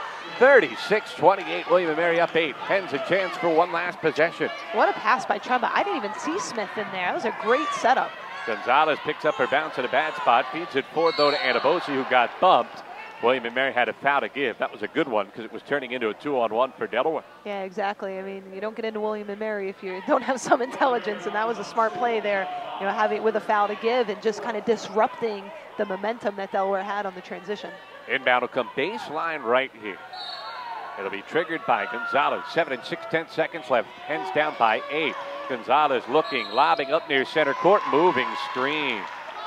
36-28. William and Mary up 8. Hens a chance for one last possession. What a pass by Tremba. I didn't even see Smith in there. That was a great setup. Gonzalez picks up her bounce at a bad spot. Feeds it forward, though, to Anabosi, who got bumped. William and Mary had a foul to give. That was a good one because it was turning into a 2-on-1 for Delaware. Yeah, exactly. I mean, you don't get into William and Mary if you don't have some intelligence, and that was a smart play there, you know, having it with a foul to give and just kind of disrupting the momentum that Delaware had on the transition. Inbound will come baseline right here. It'll be triggered by Gonzalez. 7 and 6/10 seconds left. Hens down by 8. Gonzalez looking, lobbing up near center court, moving screen.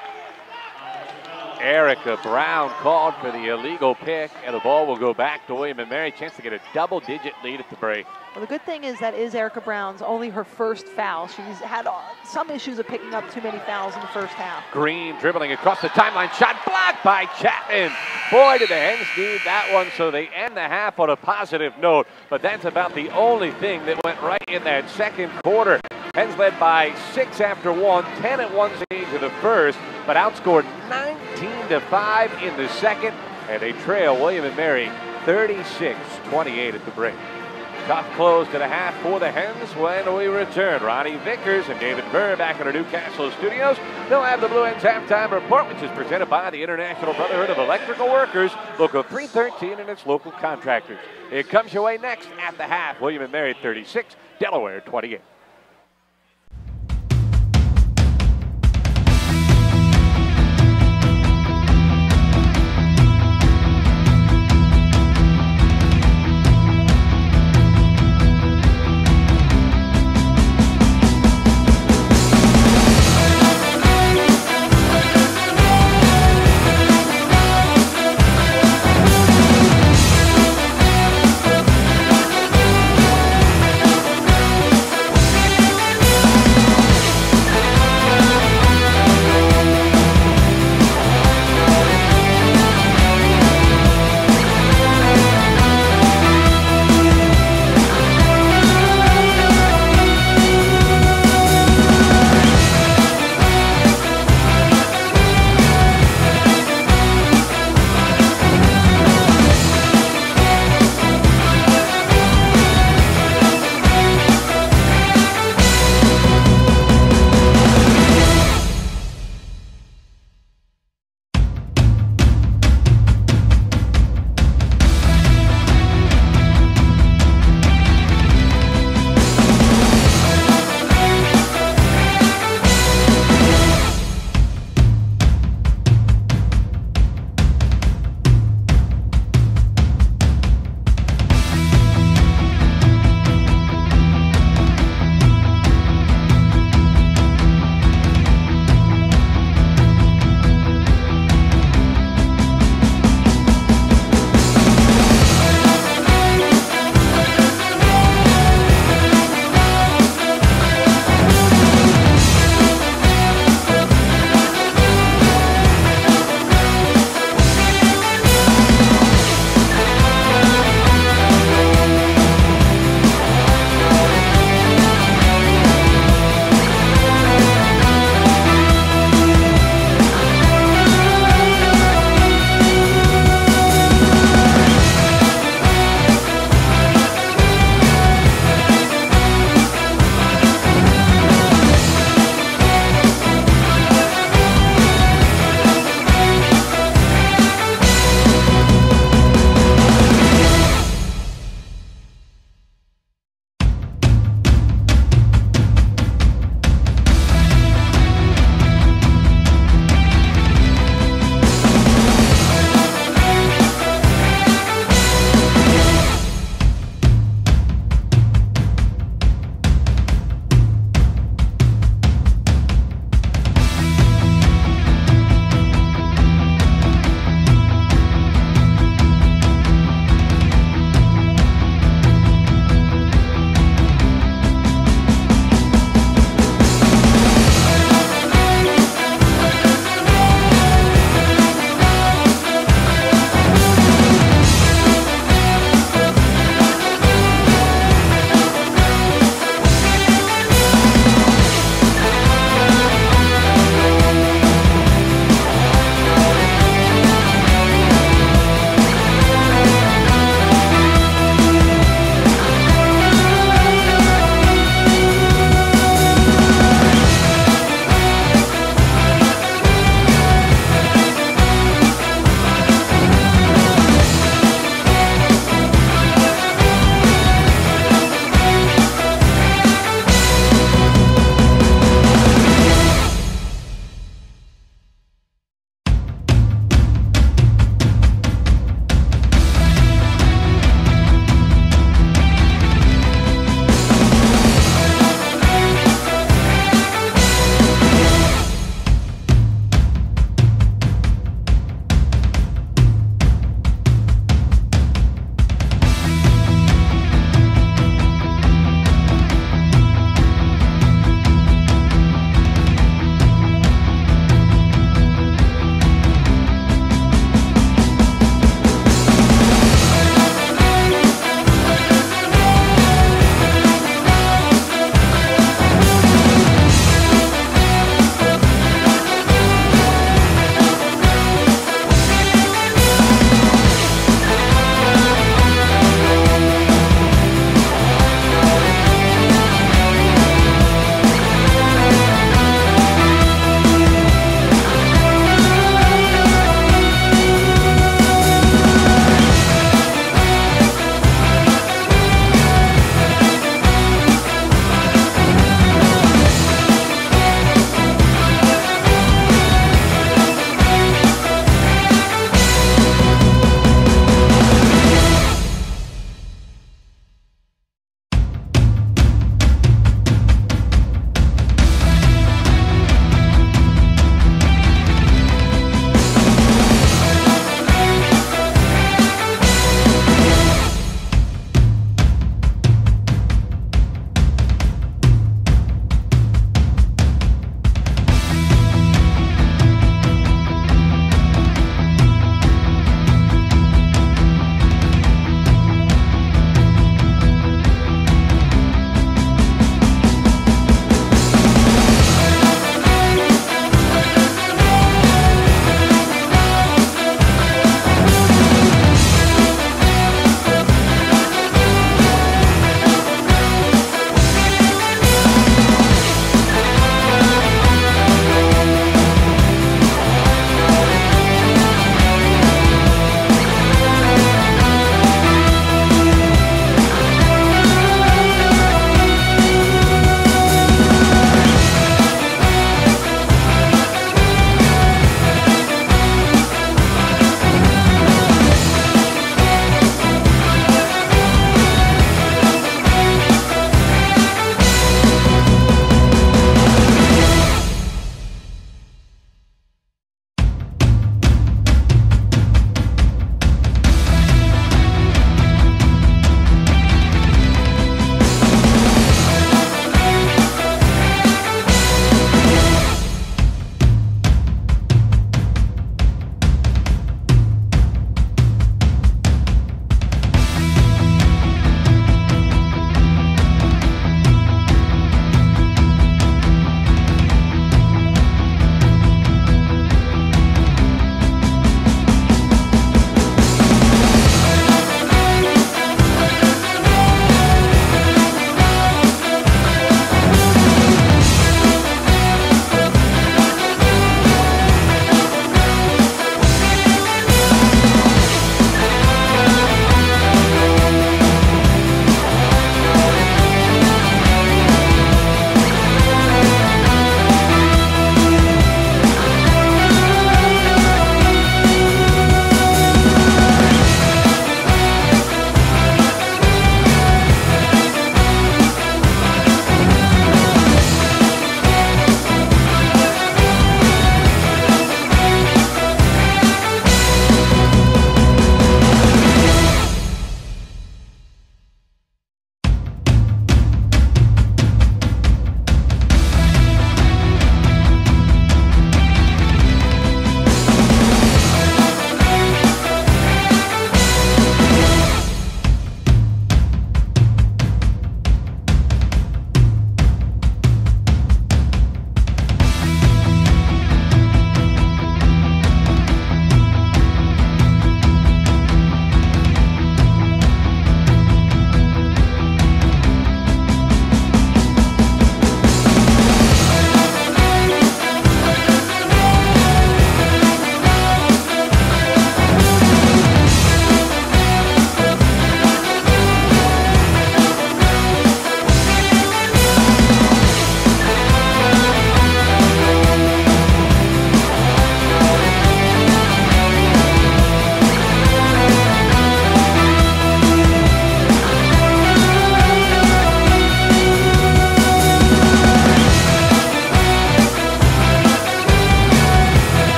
Erica Brown called for the illegal pick, and the ball will go back to William and Mary. Chance to get a double-digit lead at the break. Well, the good thing is that is Erica Brown's only her first foul. She's had some issues of picking up too many fouls in the first half. Green dribbling across the timeline, shot blocked by Chapman. Boy, did the Hens need that one, so they end the half on a positive note. But that's about the only thing that went right in that second quarter. Hens led by 6 after 1, 10 at one stage of the first, but outscored 19-5 in the second, and they trail William and Mary 36-28 at the break. Tough close to the half for the Hens when we return. Ronnie Vickers and David Burr back in our Newcastle studios. They'll have the Blue Hens halftime report, which is presented by the International Brotherhood of Electrical Workers, Local 313 and its local contractors. It comes your way next at the half. William and Mary 36, Delaware 28.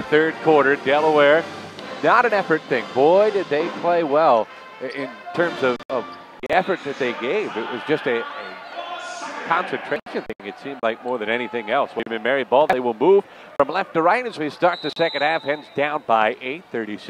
third quarter. Delaware, not an effort thing. Boy, did they play well in terms of the effort that they gave. It was just a concentration thing, it seemed like, more than anything else. William & Mary ball. They will move from left to right as we start the second half. Hens down by 8,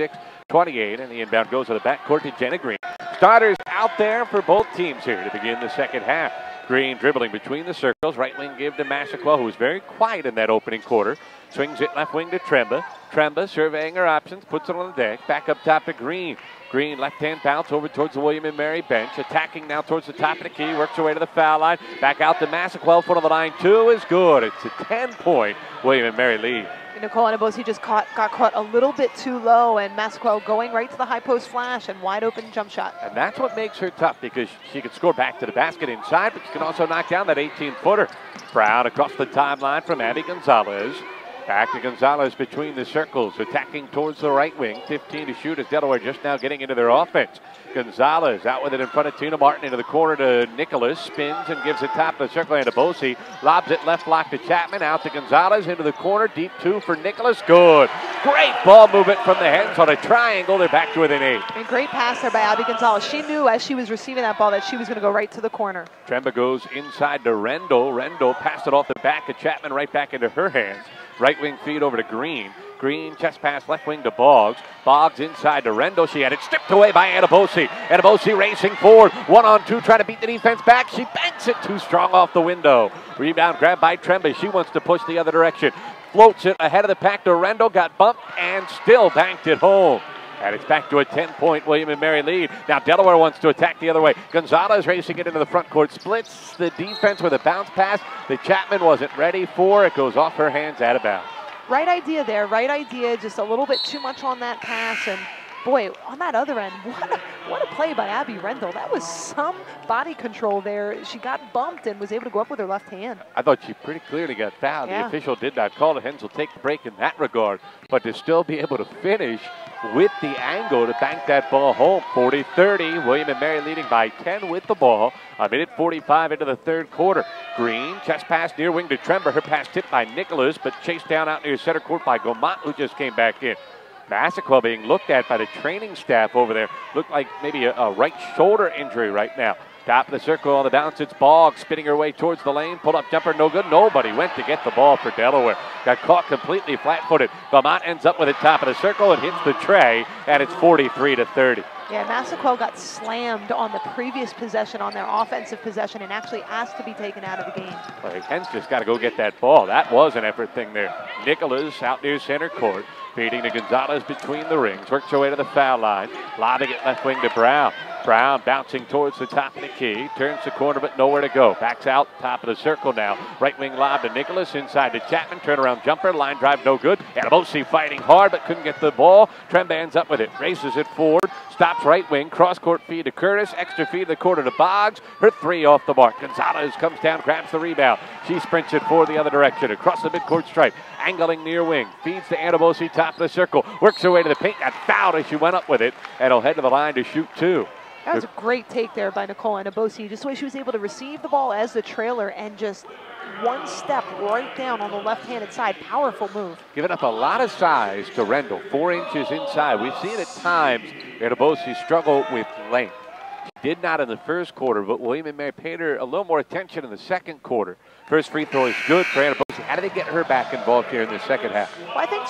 36-28, and the inbound goes to the backcourt to Jenna Green. Starters out there for both teams here to begin the second half. Green dribbling between the circles. Right wing give to Massaquoi, who was very quiet in that opening quarter. Swings it left wing to Tremba. Tremba surveying her options, puts it on the deck. Back up top to Green. Green left-hand bounce over towards the William & Mary bench. Attacking now towards the top of the key. Works her way to the foul line. Back out to Massaquoi. Foot on the line. 2 is good. It's a 10-point William & Mary lead. Nicole Anabosi just got caught a little bit too low, and Massaquoi going right to the high post flash and wide open jump shot. And that's what makes her tough, because she can score back to the basket inside, but she can also knock down that 18-footer. Brown across the timeline from Abby Gonzalez. Back to Gonzalez between the circles, attacking towards the right wing. 15 to shoot as Delaware just now getting into their offense. Gonzalez out with it in front of Tina Martin into the corner to Nicholas. Spins and gives it top of the circle and to Bosi. Lobs it left block to Chapman. Out to Gonzalez into the corner. Deep 2 for Nicholas. Good. Great ball movement from the Hens on a triangle. They're back to within 8. And great pass there by Abby Gonzalez. She knew as she was receiving that ball that she was going to go right to the corner. Tremba goes inside to Rendell. Rendell passed it off the back of Chapman right back into her hands. Right wing feed over to Green. Green chest pass left wing to Boggs. Boggs inside to Rendell. She had it stripped away by Anabosi. Anabosi racing forward. 1-on-2 trying to beat the defense back. She banks it too strong off the window. Rebound grabbed by Tremba. She wants to push the other direction. Floats it ahead of the pack to Rendell. Got bumped and still banked it home. And it's back to a 10-point William & Mary lead. Now Delaware wants to attack the other way. Gonzalez racing it into the front court. Splits the defense with a bounce pass that Chapman wasn't ready for. It goes off her hands, out of bounds. Right idea there, right idea. Just a little bit too much on that pass. And boy, on that other end, what a play by Abby Rendell. That was some body control there. She got bumped and was able to go up with her left hand. I thought she pretty clearly got fouled. Yeah. The official did not call it. Hens will take the break in that regard. But to still be able to finish with the angle to bank that ball home. 40-30, William & Mary leading by 10 with the ball. A minute 45 into the third quarter. Green, chest pass near wing to Trember. Her pass tipped by Nicholas, but chased down out near center court by Gomont, who just came back in. Massaquoi being looked at by the training staff over there. Looked like maybe a right shoulder injury right now. Top of the circle on the bounce, it's Boggs spinning her way towards the lane. Pull up jumper, no good. Nobody went to get the ball for Delaware. Got caught completely flat-footed. Gomont ends up with it top of the circle and hits the tray, and it's 43-30. Yeah, Massaquoi got slammed on the previous possession, on their offensive possession, and actually asked to be taken out of the game. Well, Hens just got to go get that ball. That was an effort thing there. Nicholas out near center court, feeding to Gonzalez between the rings. Works her way to the foul line, lobbing it left wing to Brown. Brown bouncing towards the top of the key, turns the corner but nowhere to go. Backs out, top of the circle now. Right wing lob to Nicholas, inside to Chapman, turnaround jumper, line drive no good. Anabosi fighting hard but couldn't get the ball. Tremba ends up with it, races it forward, stops right wing, cross court feed to Curtis, extra feed to the corner to Boggs. Her three off the mark. Gonzalez comes down, grabs the rebound. She sprints it forward the other direction, across the midcourt stripe, angling near wing, feeds to Anabosi, top of the circle, works her way to the paint, got fouled as she went up with it, and will head to the line to shoot 2. That was a great take there by Nicole Anabosi. Just the way she was able to receive the ball as the trailer and just one step right down on the left-handed side. Powerful move. Giving up a lot of size to Rendell, 4 inches inside. We've seen at times Anabosi struggle with length. She did not in the first quarter, but William & Mary paid her a little more attention in the second quarter. First free throw is good for Anabosi. How do they get her back involved here in the second half? Well, I think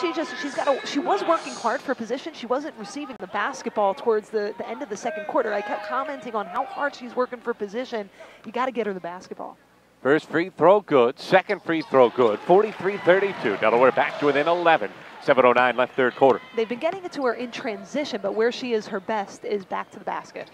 she was working hard for position. She wasn't receiving the basketball towards the end of the second quarter. I kept commenting on how hard she's working for position. You got to get her the basketball. First free throw good. Second free throw good. 43-32. Delaware back to within 11. 7:09 left third quarter. They've been getting it to her in transition, but where she is her best is back to the basket.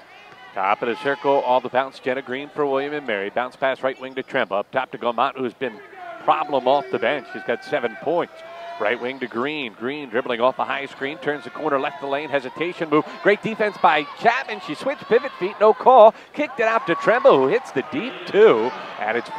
Top of the circle, all the bounce. Jenna Green for William & Mary. Bounce pass right wing to Tremba. Up top to Gomont, who's been problem off the bench. She's got 7 points. Right wing to Green. Green dribbling off a high screen. Turns the corner left the lane. Hesitation move. Great defense by Chapman. She switched pivot feet. No call. Kicked it out to Tremba, who hits the deep 2. And it's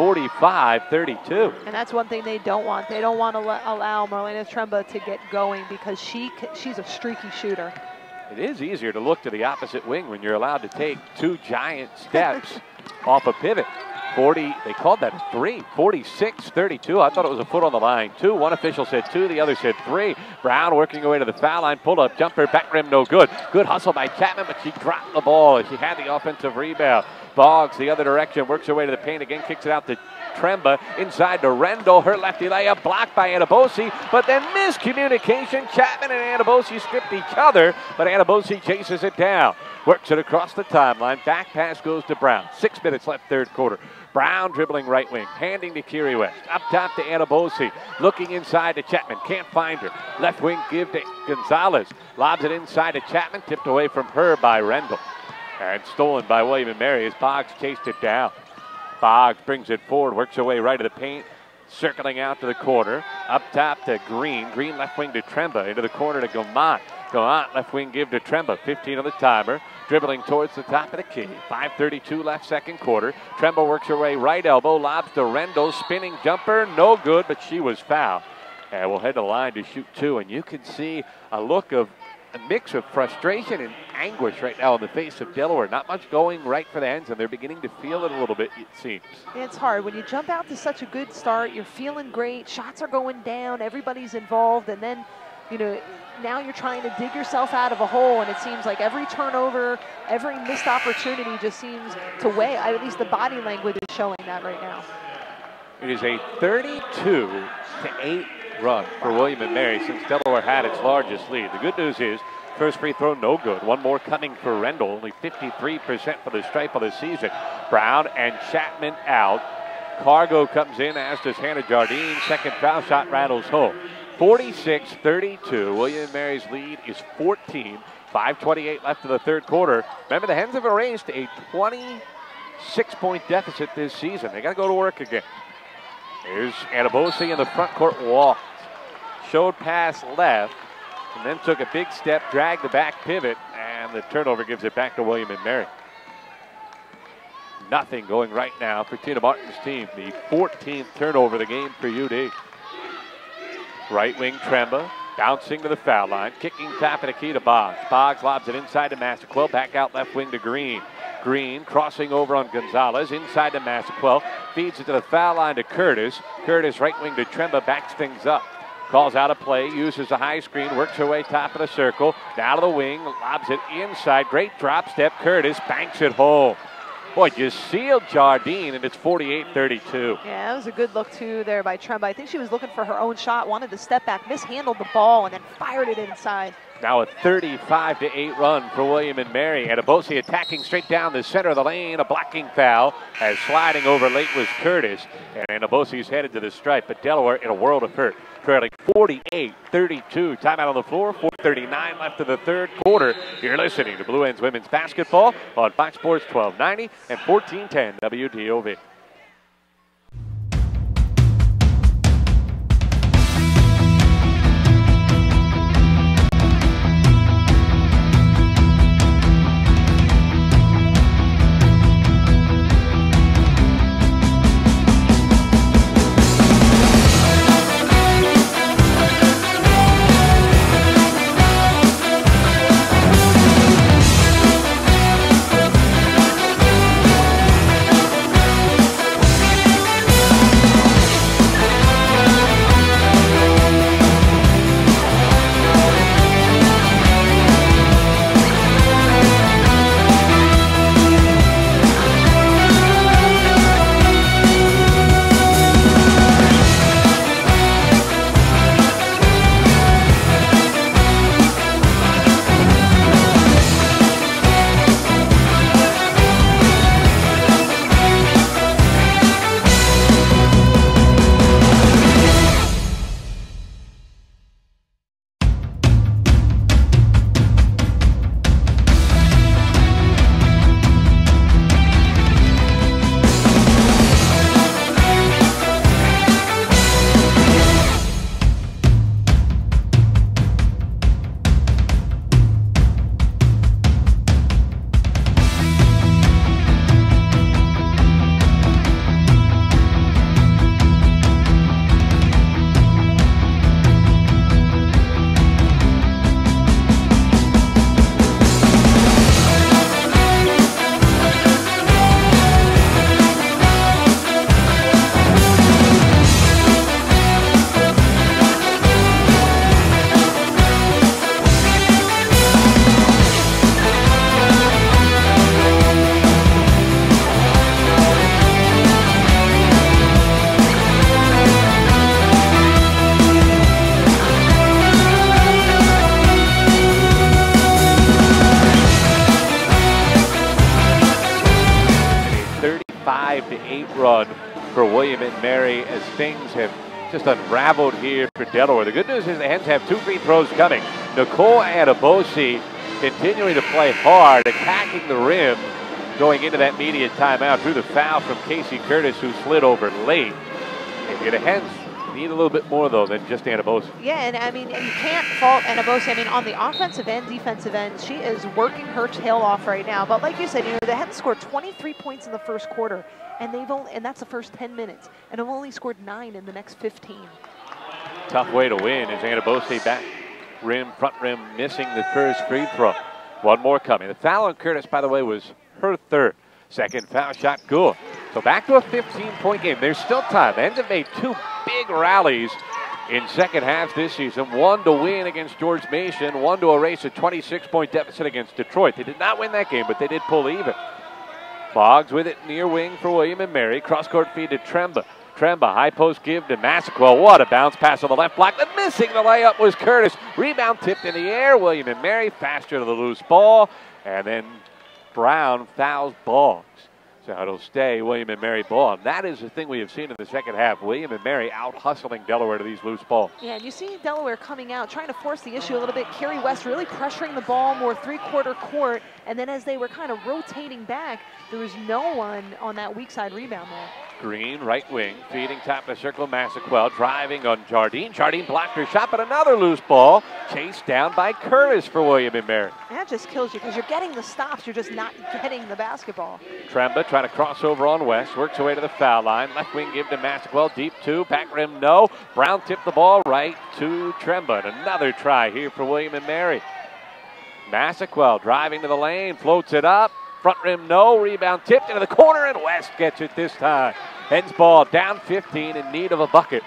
45-32. And that's one thing they don't want. They don't want to allow Marlena Tremba to get going because she's a streaky shooter. It is easier to look to the opposite wing when you're allowed to take 2 giant steps off a pivot. They called that a 3. 46-32. I thought it was a foot on the line. 2. One official said 2. The other said 3. Brown working her way to the foul line. Pulled up jumper. Back rim no good. Good hustle by Chapman, but she dropped the ball. She had the offensive rebound. Boggs the other direction. Works her way to the paint again. Kicks it out to Tremba. Inside to Rendell. Her lefty layup blocked by Anabosi. But then miscommunication. Chapman and Anabosi stripped each other, but Anabosi chases it down. Works it across the timeline. Back pass goes to Brown. 6 minutes left third quarter. Brown dribbling right wing, handing to Kiri West. Up top to Anabosi, looking inside to Chapman. Can't find her. Left wing give to Gonzalez. Lobs it inside to Chapman, tipped away from her by Rendell. And stolen by William & Mary as Boggs chased it down. Boggs brings it forward, works her way right to the paint, circling out to the corner. Up top to Green. Green left wing to Tremba, into the corner to Gomont. Gomont left wing give to Tremba, 15 on the timer. Dribbling towards the top of the key. 5:32 left second quarter. Tremba works her way right elbow, lobs to Rendell, spinning jumper, no good, but she was fouled. And we'll head to the line to shoot 2, and you can see a mix of frustration and anguish right now on the face of Delaware. Not much going right for the Hens, and they're beginning to feel it a little bit, it seems. It's hard. When you jump out to such a good start, you're feeling great, shots are going down, everybody's involved, and then, now you're trying to dig yourself out of a hole, and it seems like every turnover, every missed opportunity just seems to weigh. At least the body language is showing that right now. It is a 32-8 run for William & Mary since Delaware had its largest lead. The good news is first free throw no good. One more coming for Rendell, only 53% for the stripe of the season. Brown and Chapman out. Cargo comes in, as does Hannah Jardine. Second foul shot rattles home. 46-32. William & Mary's lead is 14. 5:28 left in the third quarter. Remember, the Hens have erased a 26-point deficit this season. They got to go to work again. Here's Anabosi in the front court, walked. Showed pass left, and then took a big step, dragged the back pivot, and the turnover gives it back to William & Mary. Nothing going right now for Tina Martin's team. The 14th turnover of the game for UD. Right wing Tremba, bouncing to the foul line, kicking top of the key to Boggs. Boggs lobs it inside to Massaquel, back out left wing to Green. Green crossing over on Gonzalez, inside to Massaquel, feeds it to the foul line to Curtis. Curtis right wing to Tremba, backs things up. Calls out a play, uses a high screen, works her way top of the circle, down to the wing, lobs it inside, great drop step, Curtis banks it home. Boy, just sealed Jardine, and it's 48-32. Yeah, that was a good look, too, there by Tremba. I think she was looking for her own shot, wanted to step back, mishandled the ball, and then fired it inside. Now a 35-8 run for William & Mary. Anabosi attacking straight down the center of the lane. A blocking foul as sliding over late was Curtis. And Anabosi's headed to the stripe, but Delaware in a world of hurt. Trailing 48-32. Timeout on the floor. 4:39 left in the third quarter. You're listening to Blue Hens Women's Basketball on Fox Sports 1290 and 1410 WDOV. 5-8 run for William and Mary as things have just unraveled here for Delaware. The good news is the Hens have 2 free throws coming. Nicole Adebosi continuing to play hard, attacking the rim, going into that immediate timeout. Drew the foul from Casey Curtis, who slid over late. Maybe the Hens need a little bit more, though, than just Adebosi. Yeah, and I mean, you can't fault Adebosi. I mean, on the offensive and defensive end, she is working her tail off right now. But like you said, the Hens scored 23 points in the first quarter, and that's the first 10 minutes, and have only scored 9 in the next 15. Tough way to win is Adebosi back rim, front rim, missing the first free throw. One more coming. The foul on Curtis, by the way, was her 3rd. Second foul shot, good. So back to a 15-point game. There's still time. The Hens have made 2 big rallies in second halves this season. One to win against George Mason, one to erase a 26-point deficit against Detroit. They did not win that game, but they did pull even. Boggs with it near wing for William and Mary. Cross-court feed to Tremba. Tremba, high post give to Massaquoi. What a bounce pass on the left block. But missing the layup was Curtis. Rebound tipped in the air. William and Mary faster to the loose ball. And then Brown fouls Boggs. So it'll stay William and Mary ball. And that is the thing we have seen in the second half. William and Mary out hustling Delaware to these loose balls. Yeah, and you see Delaware coming out, trying to force the issue a little bit. Kerry West really pressuring the ball more three-quarter court. And then as they were kind of rotating back, there was no one on that weak side rebound there. Green, right wing, feeding top of the circle. Massaquoi driving on Jardine. Jardine blocked her shot, but another loose ball. Chased down by Curtis for William and Mary. That just kills you because you're getting the stops. You're just not getting the basketball. Tremba trying to cross over on West. Works her way to the foul line. Left wing give to Massaquoi. Deep 2. Back rim, no. Brown tipped the ball right to Tremba. And another try here for William and Mary. Massaquoi driving to the lane. Floats it up. Front rim, no. Rebound tipped into the corner, and West gets it this time. Hens ball down 15 in need of a bucket.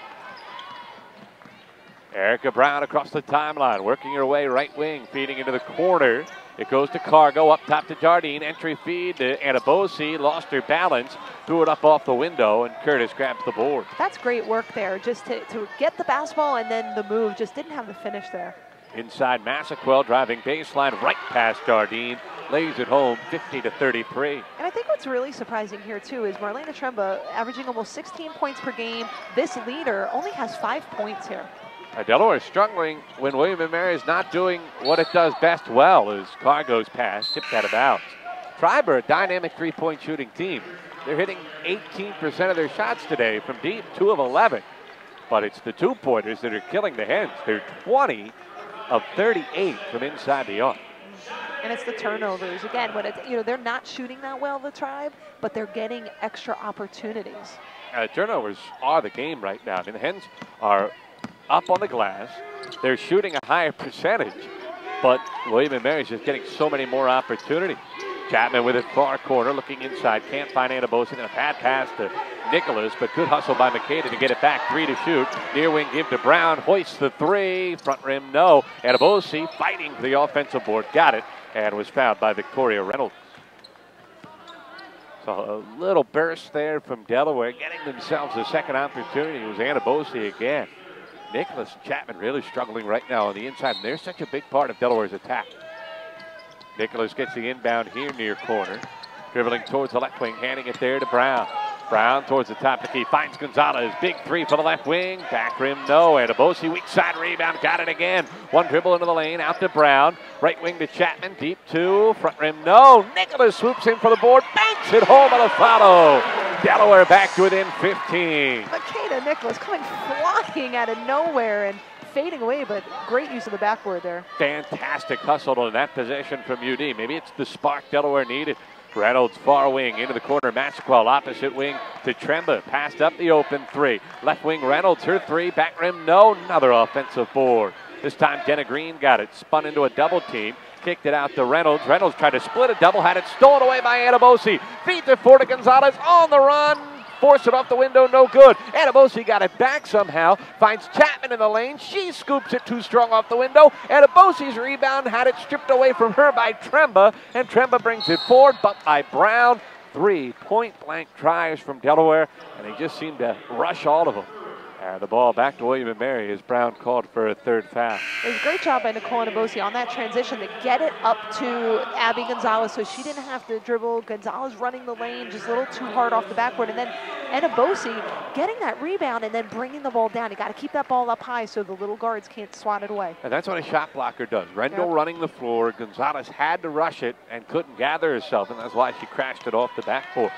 Erica Brown across the timeline, working her way right wing, feeding into the corner. It goes to Cargo, up top to Jardine. Entry feed to Adebosi, lost her balance, threw it up off the window, and Curtis grabs the board. That's great work there, just to get the basketball and then the move, just didn't have the finish there. Inside Massaquoi driving baseline right past Jardine. Lays it home 50-33. And I think what's really surprising here too is Marlena Tremba averaging almost 16 points per game. This leader only has 5 points here. Delaware is struggling when William and Mary is not doing what it does best well as Cargo's pass tipped out of bounds. Tribe are a dynamic three-point shooting team. They're hitting 18% of their shots today from deep, 2 of 11. But it's the two-pointers that are killing the Hens. They're 20 of 38 from inside the arc. And it's the turnovers. Again, when it's, they're not shooting that well, the Tribe, but they're getting extra opportunities. Turnovers are the game right now. I mean, the Hens are up on the glass. They're shooting a higher percentage, but William and Mary's just getting so many more opportunities. Chapman with it far corner, looking inside. Can't find Adebosi. Then a bad pass to Nicholas, but good hustle by McCady to get it back. 3 to shoot. Near wing give to Brown. Hoists the 3. Front rim, no. Adebosi fighting for the offensive board. Got it. And was fouled by Victoria Reynolds. So a little burst there from Delaware, getting themselves a second opportunity. It was Adebosi again. Nicholas and Chapman really struggling right now on the inside, and they're such a big part of Delaware's attack. Nicholas gets the inbound here near corner. Dribbling towards the left wing, handing it there to Brown. Brown towards the top of the key, finds Gonzalez. Big 3 for the left wing. Back rim, no. Adebosi, weak side rebound, got it again. One dribble into the lane, out to Brown. Right wing to Chapman, deep 2. Front rim, no. Nicholas swoops in for the board, banks it home on a follow. Delaware back to within 15. Makeda Nicholas coming flying out of nowhere and fading away, but great use of the backboard there. Fantastic hustle on that possession from UD. Maybe it's the spark Delaware needed. Reynolds far wing into the corner. Massaquoi opposite wing to Tremba. Passed up the open 3. Left wing Reynolds, her 3. Back rim, no. Another offensive board. This time Jenna Green got it. Spun into a double team. Kicked it out to Reynolds. Reynolds tried to split a double. Had it stolen away by Adebosi. Feeds it forward to Gonzalez on the run. Force it off the window, no good. Adebosi got it back somehow. Finds Chapman in the lane. She scoops it too strong off the window. Adebosi's rebound had it stripped away from her by Tremba. And Tremba brings it forward, but by Brown. 3 point-blank tries from Delaware, and they just seem to rush all of them. And the ball back to William & Mary as Brown called for a third foul. It was a great job by Nicole Anabosi on that transition to get it up to Abby Gonzalez so she didn't have to dribble. Gonzalez running the lane just a little too hard off the backboard. And then Anabosi getting that rebound and then bringing the ball down. You got to keep that ball up high so the little guards can't swat it away. And that's what a shot blocker does. Rendell running the floor. Gonzalez had to rush it and couldn't gather herself, and that's why she crashed it off the backboard.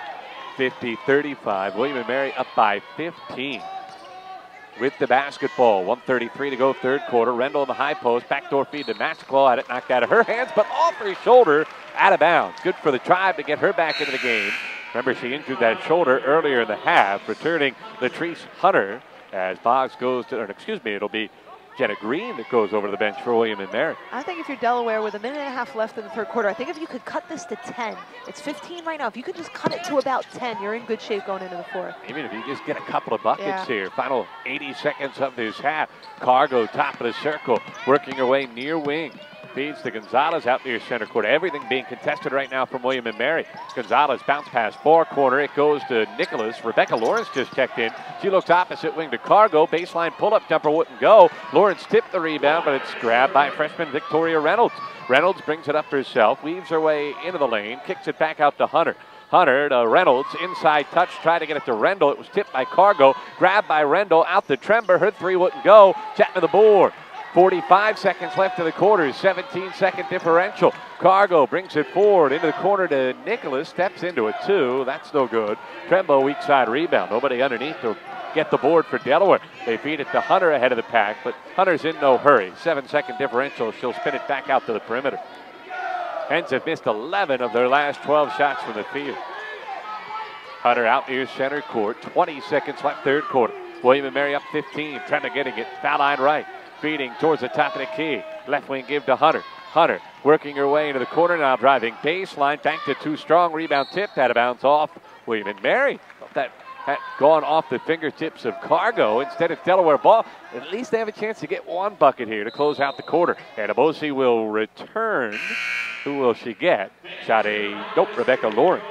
50-35. William & Mary up by 15. With the basketball, 1:33 to go, third quarter. Rendell in the high post, backdoor feed to Maxwell. Had it knocked out of her hands, but off her shoulder, out of bounds. Good for the Tribe to get her back into the game. Remember, she injured that shoulder earlier in the half. Returning Latrice Hunter as Boggs goes to, or excuse me, it'll be Jenna Green that goes over to the bench for William & Mary. I think if you're Delaware with a minute and a half left in the third quarter, I think if you could cut this to 10, it's 15 right now. If you could just cut it to about 10, you're in good shape going into the fourth. Even if you just get a couple of buckets here. Final 80 seconds of this half. Cargo, top of the circle, working her way near wing. Feeds to Gonzalez out near center court. Everything being contested right now from William & Mary. Gonzalez bounce pass far corner. It goes to Nicholas. Rebecca Lawrence just checked in. She looks opposite wing to Cargo. Baseline pull-up jumper wouldn't go. Lawrence tipped the rebound, but it's grabbed by freshman Victoria Reynolds. Reynolds brings it up herself, weaves her way into the lane, kicks it back out to Hunter. Hunter to Reynolds, inside touch, tried to get it to Rendell. It was tipped by Cargo, grabbed by Rendell, out to Trember. Her three wouldn't go. Chatting to the board. 45 seconds left in the quarter, 17-second differential. Cargo brings it forward into the corner to Nicholas, steps into it too. That's no good. Trembo, weak side rebound. Nobody underneath to get the board for Delaware. They feed it to Hunter ahead of the pack, but Hunter's in no hurry. 7-second differential. She'll spin it back out to the perimeter. Hens have missed 11 of their last 12 shots from the field. Hunter out near center court. 20 seconds left, third quarter. William & Mary up 15. Trembo getting it. Foul line right. Feeding towards the top of the key. Left wing give to Hunter. Hunter working her way into the corner now, driving baseline. Back to too strong. Rebound tipped out of bounds off William & Mary. That had gone off the fingertips of Cargo. Instead, it's Delaware ball. At least they have a chance to get one bucket here to close out the quarter. And Anabosi will return. Who will she get? Shot Rebecca Lawrence.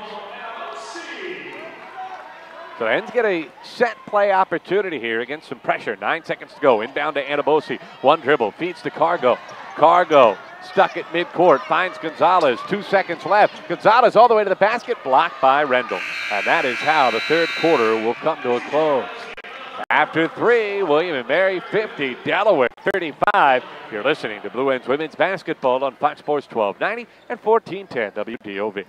So the Hens get a set play opportunity here against some pressure. 9 seconds to go. Inbound to Anabosi. One dribble. Feeds to Cargo. Cargo stuck at midcourt. Finds Gonzalez. 2 seconds left. Gonzalez all the way to the basket. Blocked by Rendell. And that is how the third quarter will come to a close. After three, William & Mary 50, Delaware 35. You're listening to Blue Hens Women's Basketball on Fox Sports 1290 and 1410 WDOV.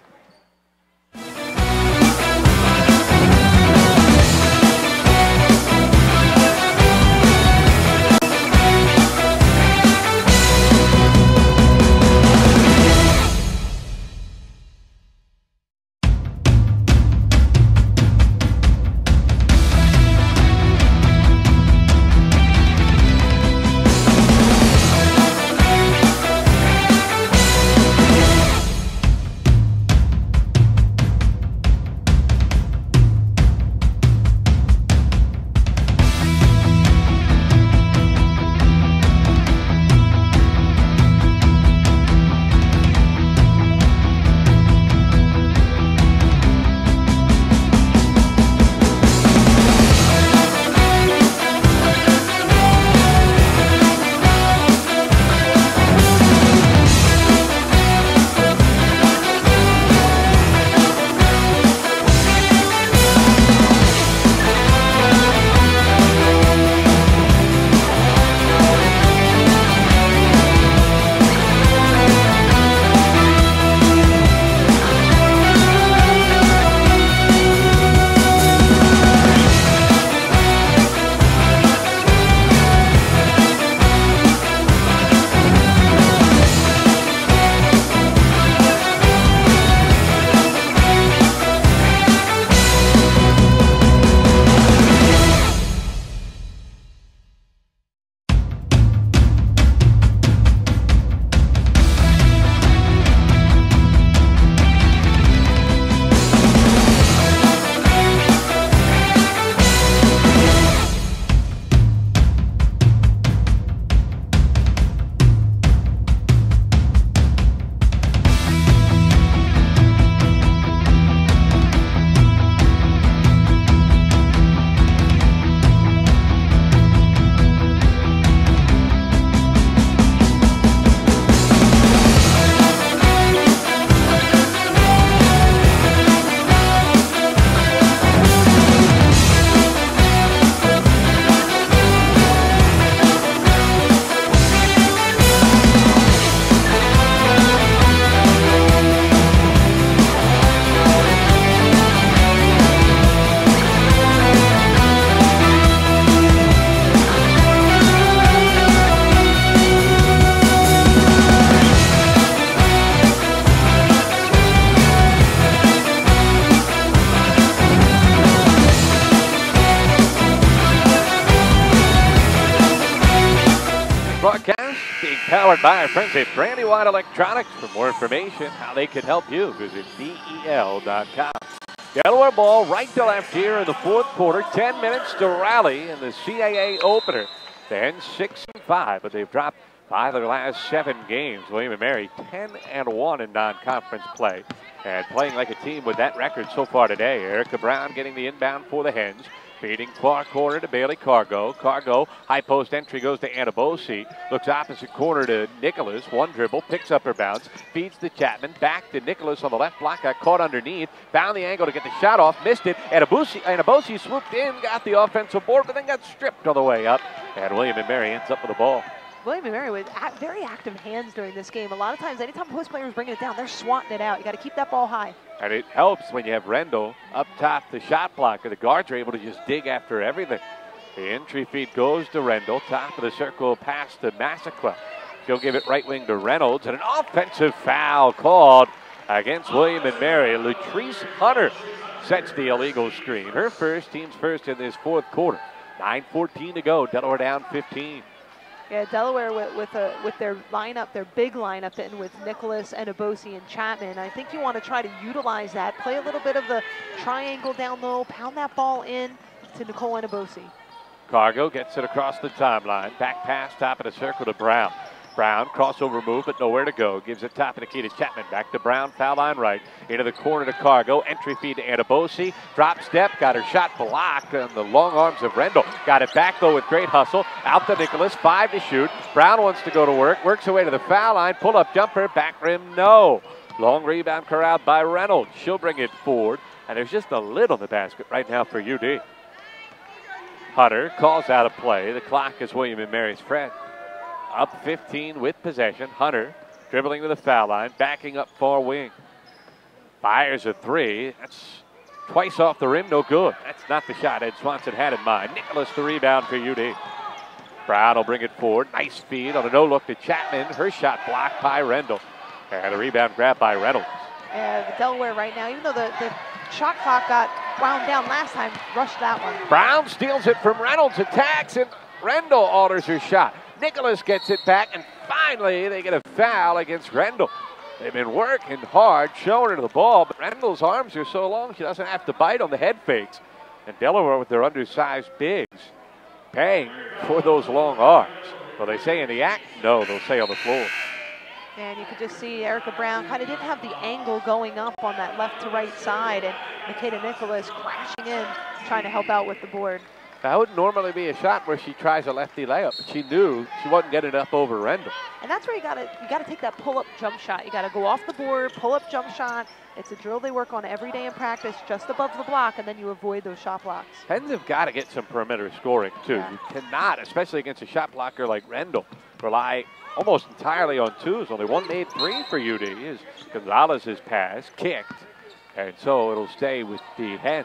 powered by our friends at Brandywine Electronics. For more information, how they can help you, visit del.com. Delaware ball right to left here in the fourth quarter. 10 minutes to rally in the CAA opener. The Hens 6-5, but they've dropped 5 of their last 7 games. William & Mary 10-1 in non-conference play. And playing like a team with that record so far today. Erica Brown getting the inbound for the Hens. Feeding far corner to Bailey Cargo. Cargo, high post entry goes to Anabosi. Looks opposite corner to Nicholas. One dribble, picks up her bounce. Feeds to Chapman. Back to Nicholas on the left block. Got caught underneath. Found the angle to get the shot off. Missed it. Anabosi swooped in. Got the offensive board, but then got stripped on the way up. And William & Mary ends up with the ball. William & Mary with very active hands during this game. A lot of times, anytime post players bringing it down, they're swatting it out. You got to keep that ball high. And it helps when you have Rendell up top, the shot blocker. The guards are able to just dig after everything. The entry feed goes to Rendell. Top of the circle pass to Massaquoi. She'll give it right wing to Reynolds. And an offensive foul called against William & Mary. Latrice Hunter sets the illegal screen. Her first, team's first in this fourth quarter. 9:14 to go. Delaware down 15. Yeah, Delaware with their lineup, their big lineup, and with Nicholas, Anabosi, and Chapman. I think you want to try to utilize that. Play a little bit of the triangle down low, pound that ball in to Nicole Anabosi. Cargo gets it across the timeline. Back pass, top of the circle to Brown. Brown, crossover move, but nowhere to go. Gives it top of the key to Chapman. Back to Brown, foul line right. Into the corner to Cargo. Entry feed to Anabosi. Drop step, got her shot blocked on the long arms of Rendell. Got it back, though, with great hustle. Out to Nicholas, 5 to shoot. Brown wants to go to work. Works her way to the foul line. Pull-up jumper, back rim, no. Long rebound corralled by Reynolds. She'll bring it forward. And there's just a lid on the basket right now for UD. Hunter calls out a play. The clock is William & Mary's friend. Up 15 with possession. Hunter dribbling to the foul line, backing up far wing. Fires a 3. That's twice off the rim, no good. That's not the shot Ed Swanson had in mind. Nicholas the rebound for UD. Brown will bring it forward. Nice feed on a no-look to Chapman. Her shot blocked by Rendell. And a rebound grab by Reynolds. The Delaware right now, even though the shot clock got wound down last time, rushed that one. Brown steals it from Reynolds, attacks, and Rendell alters her shot. Nicholas gets it back, and finally they get a foul against Rendell. They've been working hard, showing her the ball, but Rendell's arms are so long she doesn't have to bite on the head fakes. And Delaware, with their undersized bigs, paying for those long arms. Well, they say in the act, no, they'll say on the floor. And you could just see Erica Brown kind of didn't have the angle going up on that left to right side, and Makeda Nicholas crashing in, trying to help out with the board. That would normally be a shot where she tries a lefty layup, but she knew she wasn't getting up over Rendell. And that's where you gotta take that pull-up jump shot. You gotta go off the board, pull-up jump shot. It's a drill they work on every day in practice, just above the block, and then you avoid those shot blocks. Hens have got to get some perimeter scoring too. Yeah. You cannot, especially against a shot blocker like Rendell, rely almost entirely on twos. Only one made 3 for UD is Gonzalez's pass, kicked, and so it'll stay with the Hens.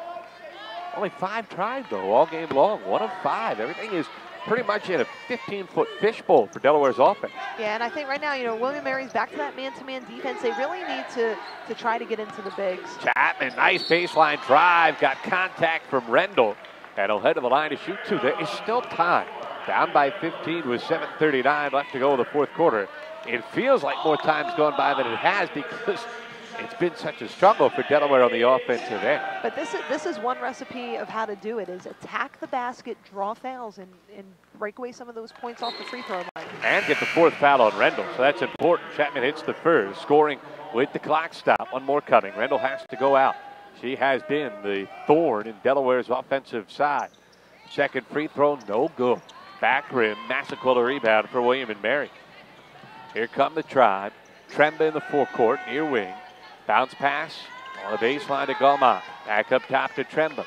Only 5 tried, though, all game long. 1 of 5. Everything is pretty much in a 15-foot fishbowl for Delaware's offense. Yeah, and I think right now, William & Mary's back to that man-to-man defense. They really need to try to get into the bigs. Chapman, nice baseline drive. Got contact from Rendell. And he'll head to the line to shoot 2. There is still time. Down by 15 with 7:39 left to go in the fourth quarter. It feels like more time's gone by than it has because it's been such a struggle for Delaware on the offensive end. But this is one recipe of how to do it, is attack the basket, draw fouls, and break away some of those points off the free throw line. And get the 4th foul on Rendell, so that's important. Chapman hits the first, scoring with the clock stop. One more coming. Rendell has to go out. She has been the thorn in Delaware's offensive side. Second free throw, no good. Back rim, Massaquoi rebound for William & Mary. Here come the Tribe. Tremba in the forecourt, near wing. Bounce pass on the baseline to Gaumont. Back up top to Tremba.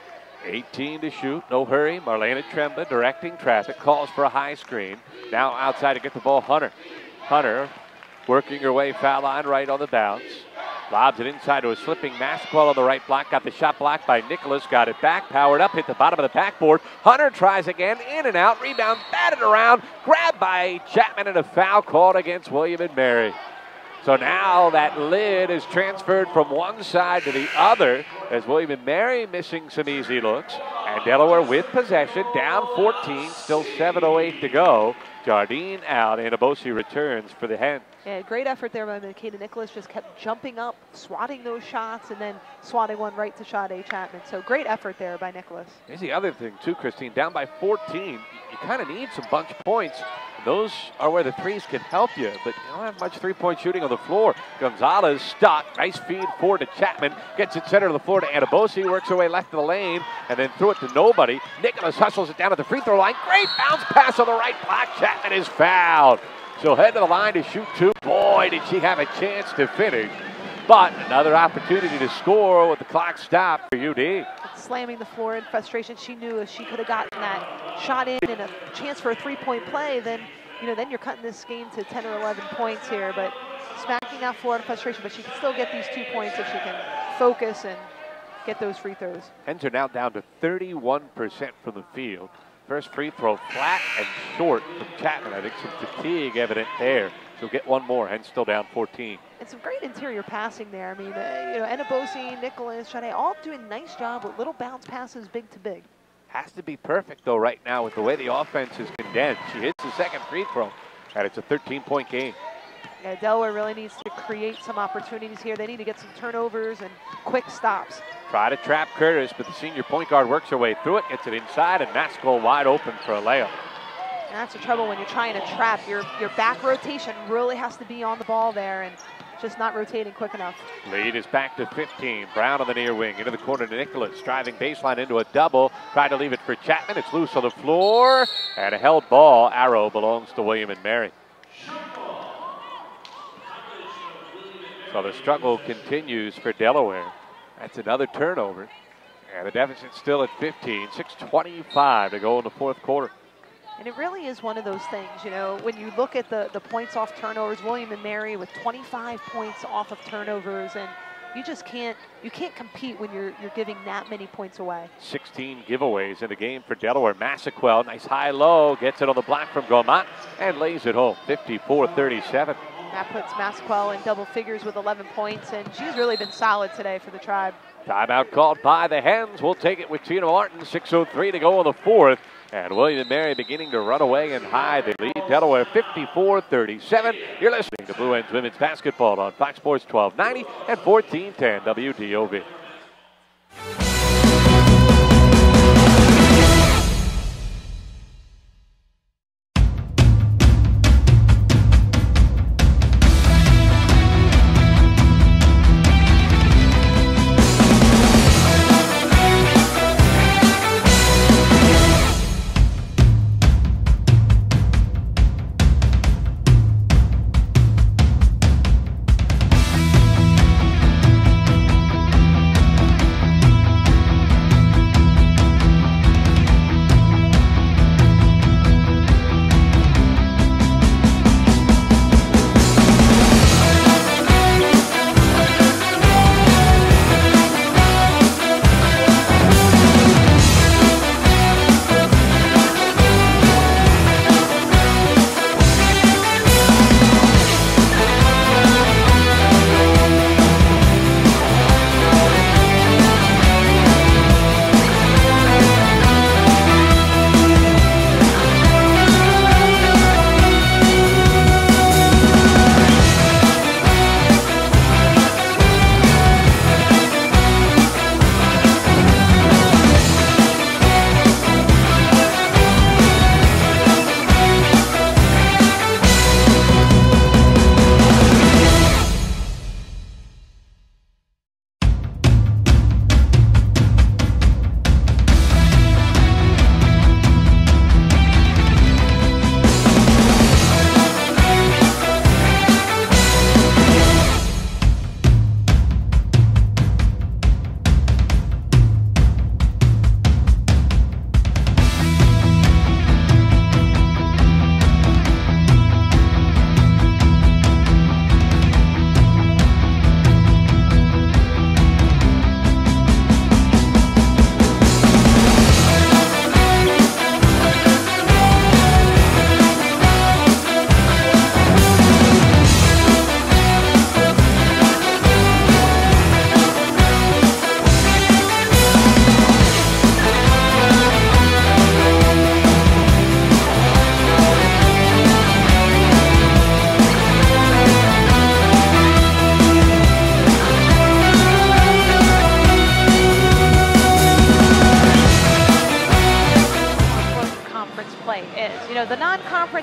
18 to shoot, no hurry. Marlena Tremba directing traffic, calls for a high screen. Now outside to get the ball, Hunter. Hunter working her way foul line right on the bounce. Lobs it inside to a slipping Massaquoi on the right block. Got the shot blocked by Nicholas. Got it back, powered up, hit the bottom of the backboard. Hunter tries again, in and out, rebound, batted around, grabbed by Chapman, and a foul called against William & Mary. So now that lid is transferred from one side to the other as William & Mary missing some easy looks. And Delaware with possession, down 14, still 7:08 to go. Jardine out, and Ebosi returns for the Hens. Yeah, great effort there by Makeda Nicholas. Just kept jumping up, swatting those shots, and then swatting one right to Sade Chapman. So great effort there by Nicholas. Here's the other thing, too, Christine. Down by 14, you kind of need some bunch points. Those are where the threes can help you, but you don't have much three-point shooting on the floor. Gonzalez stopped. Nice feed forward to Chapman. Gets it center of the floor to Ebosi. Works her way left of the lane, and then threw it to nobody. Nicholas hustles it down at the free throw line. Great bounce pass on the right block. Chapman is fouled. She'll head to the line to shoot two. Boy, did she have a chance to finish. But another opportunity to score with the clock stopped for UD. Slamming the floor in frustration. She knew if she could have gotten that shot in and a chance for a three-point play, then then you're cutting this game to 10 or 11 points here. But smacking that floor in frustration, but she can still get these 2 points if she can focus and get those free throws. Hens are now down to 31% from the field. First free throw flat and short from Chapman. I think some fatigue evident there. She'll get one more. Hens still down 14. And some great interior passing there. I mean, Ebosi, Nicholas, Sade, all doing a nice job with little bounce passes, big to big. Has to be perfect, though, right now with the way the offense is condensed. She hits the second free throw, and it's a 13-point game. Yeah, Delaware really needs to create some opportunities here. They need to get some turnovers and quick stops. Try to trap Curtis, but the senior point guard works her way through it, gets it inside, and Maxwell wide open for a layup. And that's the trouble when you're trying to trap. Your back rotation really has to be on the ball there and just not rotating quick enough. Lead is back to 15. Brown on the near wing, into the corner to Nicholas. Driving baseline into a double. Tried to leave it for Chapman. It's loose on the floor. And a held ball. Arrow belongs to William and Mary. So the struggle continues for Delaware. That's another turnover. And the deficit's still at 15. 6:25 to go in the fourth quarter. And it really is one of those things, when you look at the points off turnovers, William and Mary with 25 points off of turnovers, and you just can't compete when you're giving that many points away. 16 giveaways in the game for Delaware. Massaquel, nice high-low, gets it on the block from Gaumont and lays it home, 54-37. That puts Massaquel in double figures with 11 points, and she's really been solid today for the Tribe. Timeout called by the Hens. We'll take it with Tina Martin. 6:03 to go in the fourth. And William and Mary beginning to run away and hide. They lead Delaware 54-37. You're listening to Blue Hens Women's Basketball on Fox Sports 1290 and 1410 WDOV.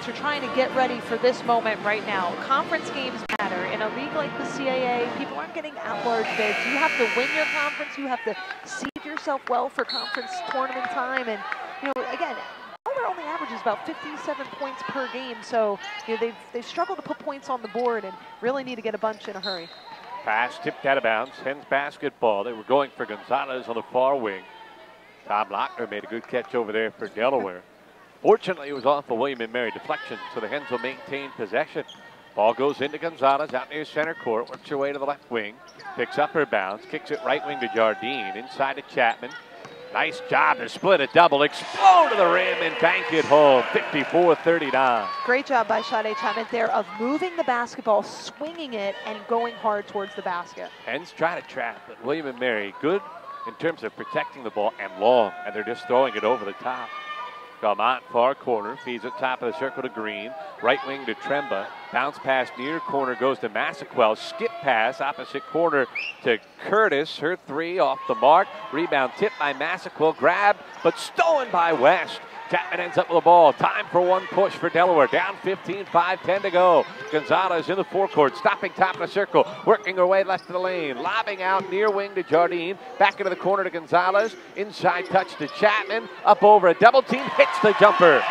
parents are trying to get ready for this moment right now. Conference games matter. In a league like the CAA, people aren't getting at-large bids. You have to win your conference. You have to seed yourself well for conference tournament time. And, again, Delaware only averages about 57 points per game. So, they've struggled to put points on the board and really need to get a bunch in a hurry. Pass tipped out of bounds. Hens basketball. They were going for Gonzalez on the far wing. Tom Lochner made a good catch over there for Delaware. Fortunately, it was off the William & Mary deflection, so the Hens will maintain possession. Ball goes into Gonzalez out near center court, works her way to the left wing, picks up her bounce, kicks it right wing to Jardine, inside to Chapman. Nice job to split a double, explode to the rim and bank it home, 54-39. Great job by Sade Chapman there of moving the basketball, swinging it, and going hard towards the basket. Hens try to trap, but William & Mary good in terms of protecting the ball and long, and they're just throwing it over the top. Galmont, far corner, feeds it top of the circle to Green. Right wing to Tremba. Bounce pass near corner goes to Massaquel. Skip pass opposite corner to Curtis. Her three off the mark. Rebound tipped by Massaquel. Grabbed, but stolen by West. Chapman ends up with the ball. Time for one push for Delaware. Down 15, 5-10 to go. Gonzalez in the forecourt, stopping top of the circle, working her way left to the lane, lobbing out near wing to Jardine. Back into the corner to Gonzalez. Inside touch to Chapman. Up over a double team, hits the jumper.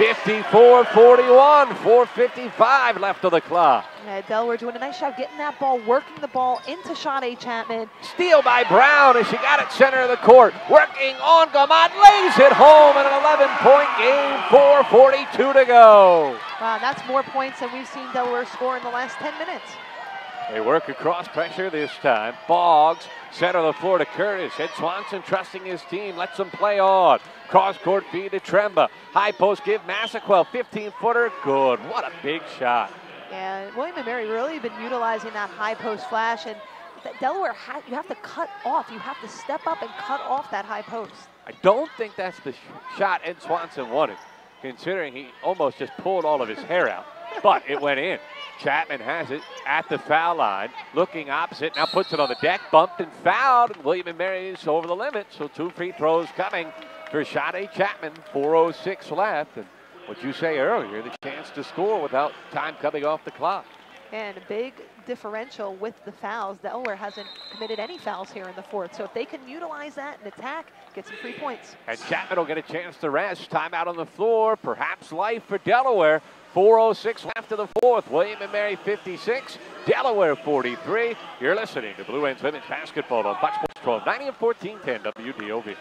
54-41, 4:55 left of the clock. Yeah, Delaware doing a nice job getting that ball, working the ball into Sade Chapman. Steal by Brown as she got it center of the court. Working on Galmont, lays it home in an 11-point game, 4:42 to go. Wow, that's more points than we've seen Delaware score in the last 10 minutes. They work across pressure this time. Boggs, center of the floor to Curtis. Ed Swanson trusting his team, lets them play on. Cross-court feed to Tremba. High post give Massaquel, 15-footer, good. What a big shot. Yeah, William & Mary really been utilizing that high post flash, and Delaware, you have to cut off. You have to step up and cut off that high post. I don't think that's the shot Ed Swanson wanted, considering he almost just pulled all of his hair out, but it went in. Chapman has it at the foul line, looking opposite, now puts it on the deck, bumped and fouled, and William & Mary's over the limit, so 2 free throws coming for Sade Chapman, 4:06 left, and what you say earlier, the chance to score without time coming off the clock. And a big differential with the fouls. Delaware hasn't committed any fouls here in the fourth, so if they can utilize that and attack, get some free points. And Chapman will get a chance to rest. Timeout on the floor, perhaps life for Delaware. 4:06 left of the fourth. William & Mary 56, Delaware 43. You're listening to Blue Hens Women's Basketball on Fox Sports 1290 and 1410 WDOV.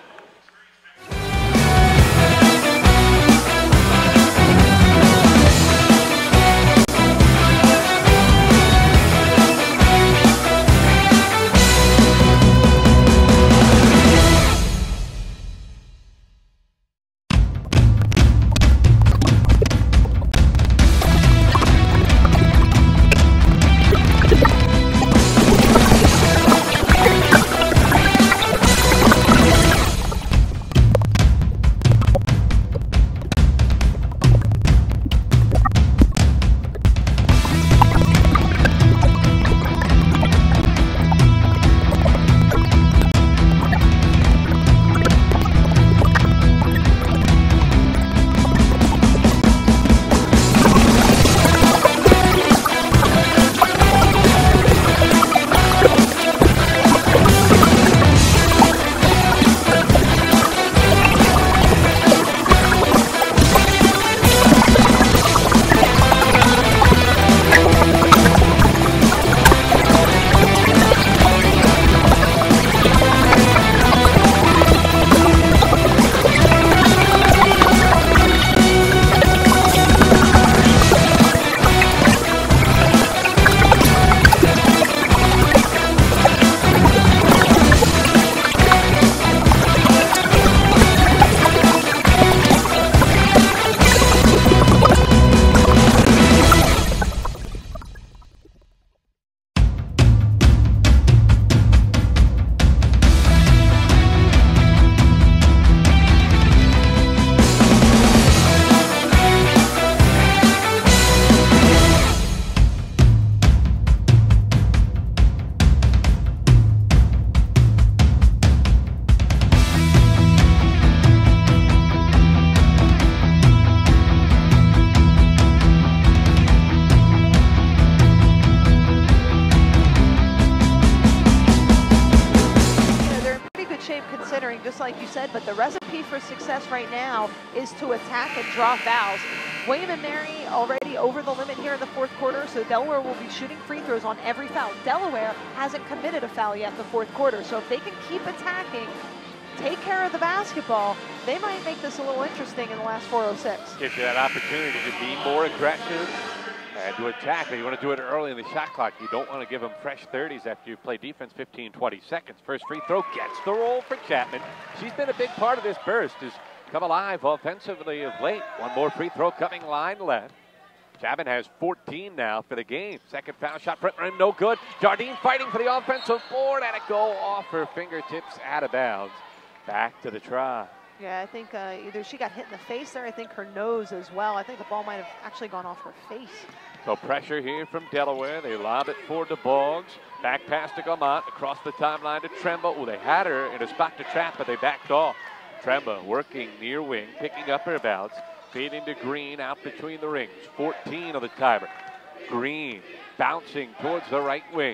shape considering, just like you said, but the recipe for success right now is to attack and draw fouls. William and Mary already over the limit here in the fourth quarter, so Delaware will be shooting free throws on every foul. Delaware hasn't committed a foul yet in the fourth quarter, so if they can keep attacking, take care of the basketball, they might make this a little interesting in the last 4:06. Gives you that opportunity to be more aggressive and to attack, but you want to do it early in the shot clock. You don't want to give them fresh 30s after you play defense 15, 20 seconds. First free throw gets the roll for Chapman. She's been a big part of this burst, has come alive offensively of late. One more free throw coming line left. Chapman has 14 now for the game. Second foul shot, front rim, no good. Jardine fighting for the offensive board, and it go off her fingertips out of bounds. Back to the try. Yeah, I think either she got hit in the face there, I think her nose as well. I think the ball might have actually gone off her face. So pressure here from Delaware. They lob it for DeBoggs. Back pass to Gaumont, across the timeline to Tremba. Oh, they had her in a spot to trap, but they backed off. Tremba working near wing, picking up her bounce, feeding to Green out between the rings. 14 on the timer. Green bouncing towards the right wing.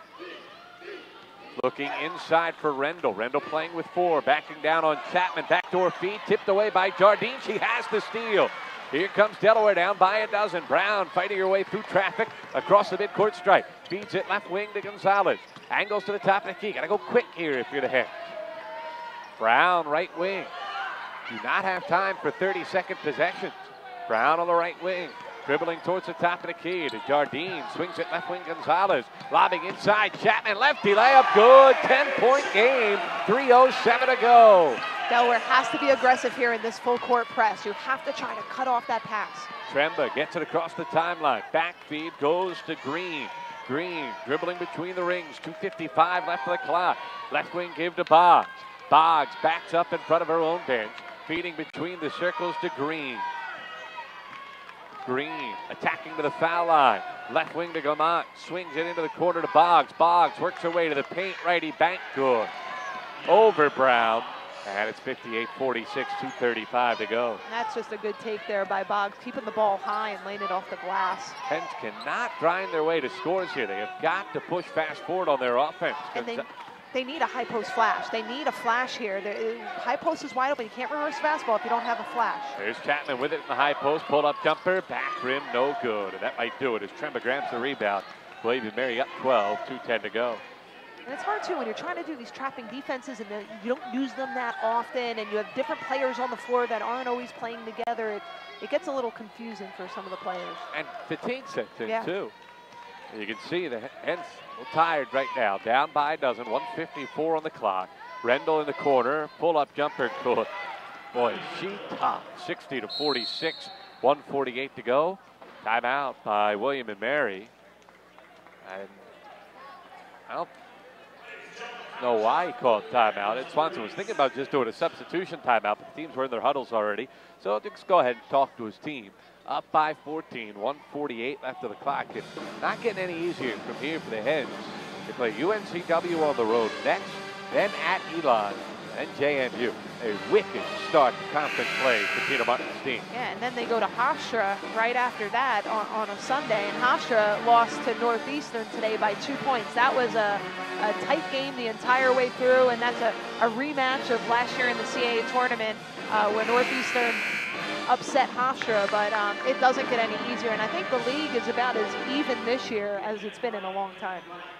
Looking inside for Rendell. Rendell playing with 4, backing down on Chapman. Backdoor feed, tipped away by Jardine. She has the steal. Here comes Delaware down by a dozen. Brown fighting her way through traffic across the midcourt stripe. Feeds it left wing to Gonzalez. Angles to the top of the key. Got to go quick here if you're the Hens. Brown right wing. Do not have time for 30-second possessions. Brown on the right wing. Dribbling towards the top of the key to Jardine. Swings it left wing Gonzalez. Lobbing inside. Chapman lefty layup. Good. 10-point game. 3:07 to go. Delaware has to be aggressive here in this full court press. You have to try to cut off that pass. Tremba gets it across the timeline. Back feed goes to Green. Green dribbling between the rings. 2:55 left of the clock. Left wing give to Boggs. Boggs backs up in front of her own bench. Feeding between the circles to Green. Green attacking to the foul line. Left wing to Gaumont. Swings it into the corner to Boggs. Boggs works her way to the paint. Righty bank good. Over Brown. And it's 58-46, 2:35 to go. That's just a good take there by Boggs, keeping the ball high and laying it off the glass. Hens cannot grind their way to scores here. They have got to push fast forward on their offense. And they need a high post flash. They need a flash here. High post is wide open. You can't reverse fastball if you don't have a flash. There's Chapman with it in the high post. Pull up jumper. Back rim, no good. And that might do it as Tremba grabs the rebound. William and Mary up 12, 2:10 to go. And it's hard, too, when you're trying to do these trapping defenses and you don't use them that often and you have different players on the floor that aren't always playing together. It gets a little confusing for some of the players. And fatigue sets in, too. You can see the Hens a little tired right now. Down by a dozen, 1:54 on the clock. Rendell in the corner, pull-up jumper good. Boy, she tough. 60-46, 1:48 to go. Timeout by William and Mary. And I don't know why he called timeout. And Swanson was thinking about just doing a substitution timeout, but the teams were in their huddles already. So just go ahead and talk to his team. Up by 14, 1:48 left of the clock. It's not getting any easier from here for the Hens. They play UNCW on the road next, then at Elon, and JMU. A wicked start to conference play for Tina Martin's team. Yeah, and then they go to Hofstra right after that on a Sunday, and Hofstra lost to Northeastern today by 2 points. That was a tight game the entire way through, and that's a rematch of last year in the CAA tournament when Northeastern upset Hofstra, but it doesn't get any easier, and I think the league is about as even this year as it's been in a long time.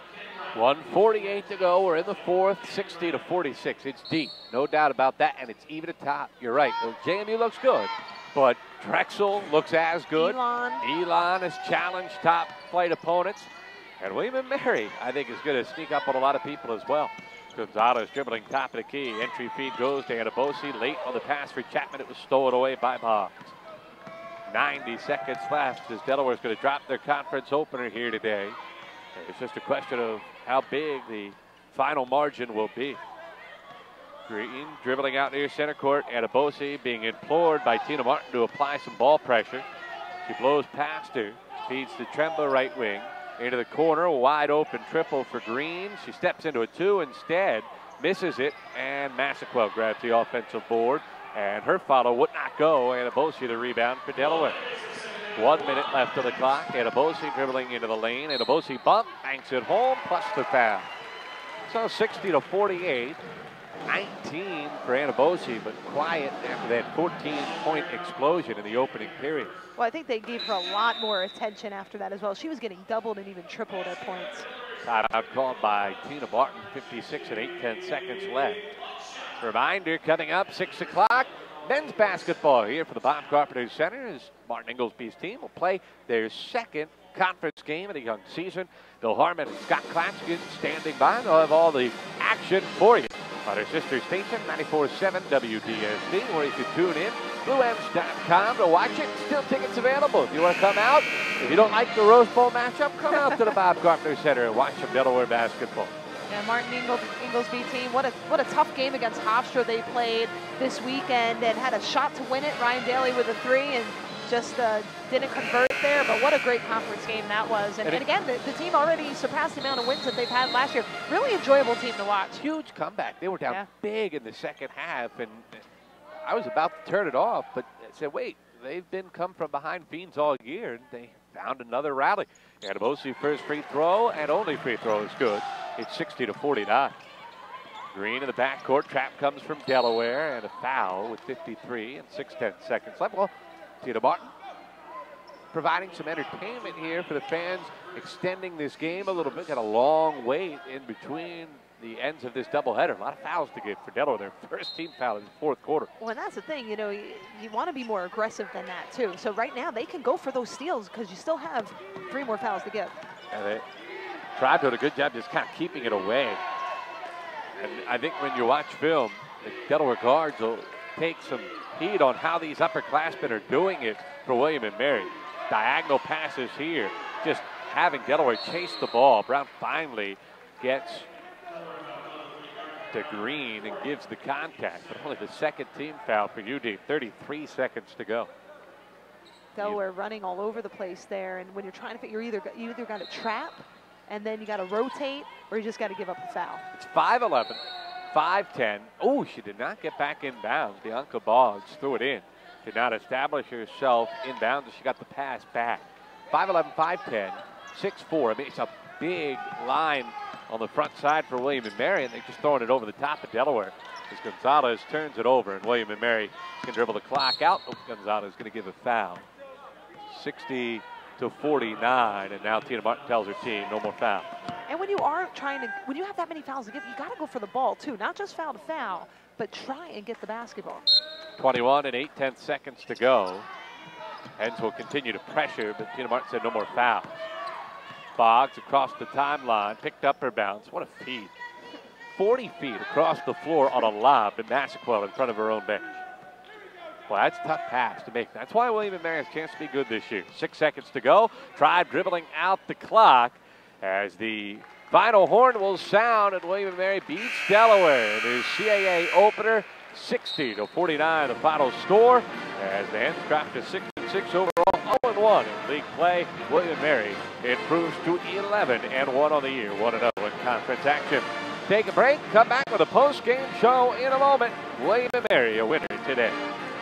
1:48 to go. We're in the fourth, 60-46. It's deep, no doubt about that, and it's even at top. You're right. Well, JMU looks good, but Drexel looks as good. Elon has challenged top flight opponents, and William and Mary, I think, is going to sneak up on a lot of people as well. Gonzalez dribbling top of the key. Entry feed goes to Anabosi. Late on the pass for Chapman. It was stolen away by Boggs. 90 seconds left as Delaware's going to drop their conference opener here today. It's just a question of how big the final margin will be. Green dribbling out near center court. Anabosi being implored by Tina Martin to apply some ball pressure. She blows past her. Feeds to Tremba right wing. Into the corner, wide open triple for Green. She steps into a 2 instead, misses it, and Massaquoi grabs the offensive board, and her follow would not go. Anabosi the rebound for Delaware. 1 minute left of the clock. Anabosi dribbling into the lane. Anabosi bump, banks it home, plus the foul. So 60-48. 19 for Anabosi, but quiet after that 14-point explosion in the opening period. Well, I think they gave her a lot more attention after that as well. She was getting doubled and even tripled at points. Timeout called by Tina Martin, 56 and 8/10 seconds left. Reminder coming up, 6 o'clock. Men's basketball here for the Bob Carpenter Center as Martin Inglesby's team will play their second conference game of the young season. Bill Harmon and Scott Klatchkin standing by. They'll have all the action for you on our sister station, 94.7 WDSD, where you can tune in, bluems.com to watch it. Still tickets available if you want to come out. If you don't like the Rose Bowl matchup, come out to the Bob Carpenter Center and watch some Delaware basketball. Yeah, Martin Inglesby team, what a tough game against Hofstra they played this weekend and had a shot to win it. Ryan Daly with a 3 and just didn't convert there, but what a great conference game that was. And again, the team already surpassed the amount of wins that they've had last year. Really enjoyable team to watch. Huge comeback. They were down big in the second half, and I was about to turn it off, but I said, wait, they've been come from behind Fiends all year, and they found another rally. Anabosi first free throw, and only free throw is good. It's 60-49. Green in the backcourt. Trap comes from Delaware, and a foul with 53 and 6/10 seconds left. Well, Tina Martin providing some entertainment here for the fans, extending this game a little bit. Got a long wait in between the ends of this doubleheader. A lot of fouls to get for Delaware. Their first team foul in the fourth quarter. Well, and that's the thing, you know, you want to be more aggressive than that, too. So right now, they can go for those steals because you still have 3 more fouls to give. And they tried to do a good job just kind of keeping it away. And I think when you watch film, the Delaware guards will take some heed on how these upperclassmen are doing it for William and Mary. Diagonal passes here, just having Delaware chase the ball. Brown finally gets to Green and gives the contact, but only the second team foul for UD. 33 seconds to go. Delaware running all over the place there, and when you're trying to fit, you either got to trap, and then you got to rotate, or you just got to give up the foul. It's 5-11, 5-10. Oh, she did not get back in bounds. Bianca Boggs threw it in. Did not establish herself in bounds, and she got the pass back. 5-11, 5-10, 6-4. I mean, it's a big line on the front side for William and Mary, and they're just throwing it over the top of Delaware as Gonzalez turns it over, and William and Mary can dribble the clock out. Oh, Gonzalez is going to give a foul. 60-49, and now Tina Martin tells her team no more foul. And when you have that many fouls to give, you got to go for the ball too, not just foul to foul, but try and get the basketball. 21 and 8/10 seconds to go. Hens will continue to pressure, but Tina Martin said no more fouls. Boggs across the timeline, picked up her bounce. What a feed. 40 feet across the floor on a lob to Massaquoi in front of her own bench. Well, that's a tough pass to make. That's why William and Mary has a chance to be good this year. 6 seconds to go. Tribe dribbling out the clock as the final horn will sound, and William and Mary beats Delaware in his CAA opener, 60-49, the final score, as the Hens drop to 6-6 overall, 0-1 in league play. William and Mary improves to 11-1 on the year, 1-0 in conference action. Take a break, come back with a post-game show in a moment. William and Mary a winner today.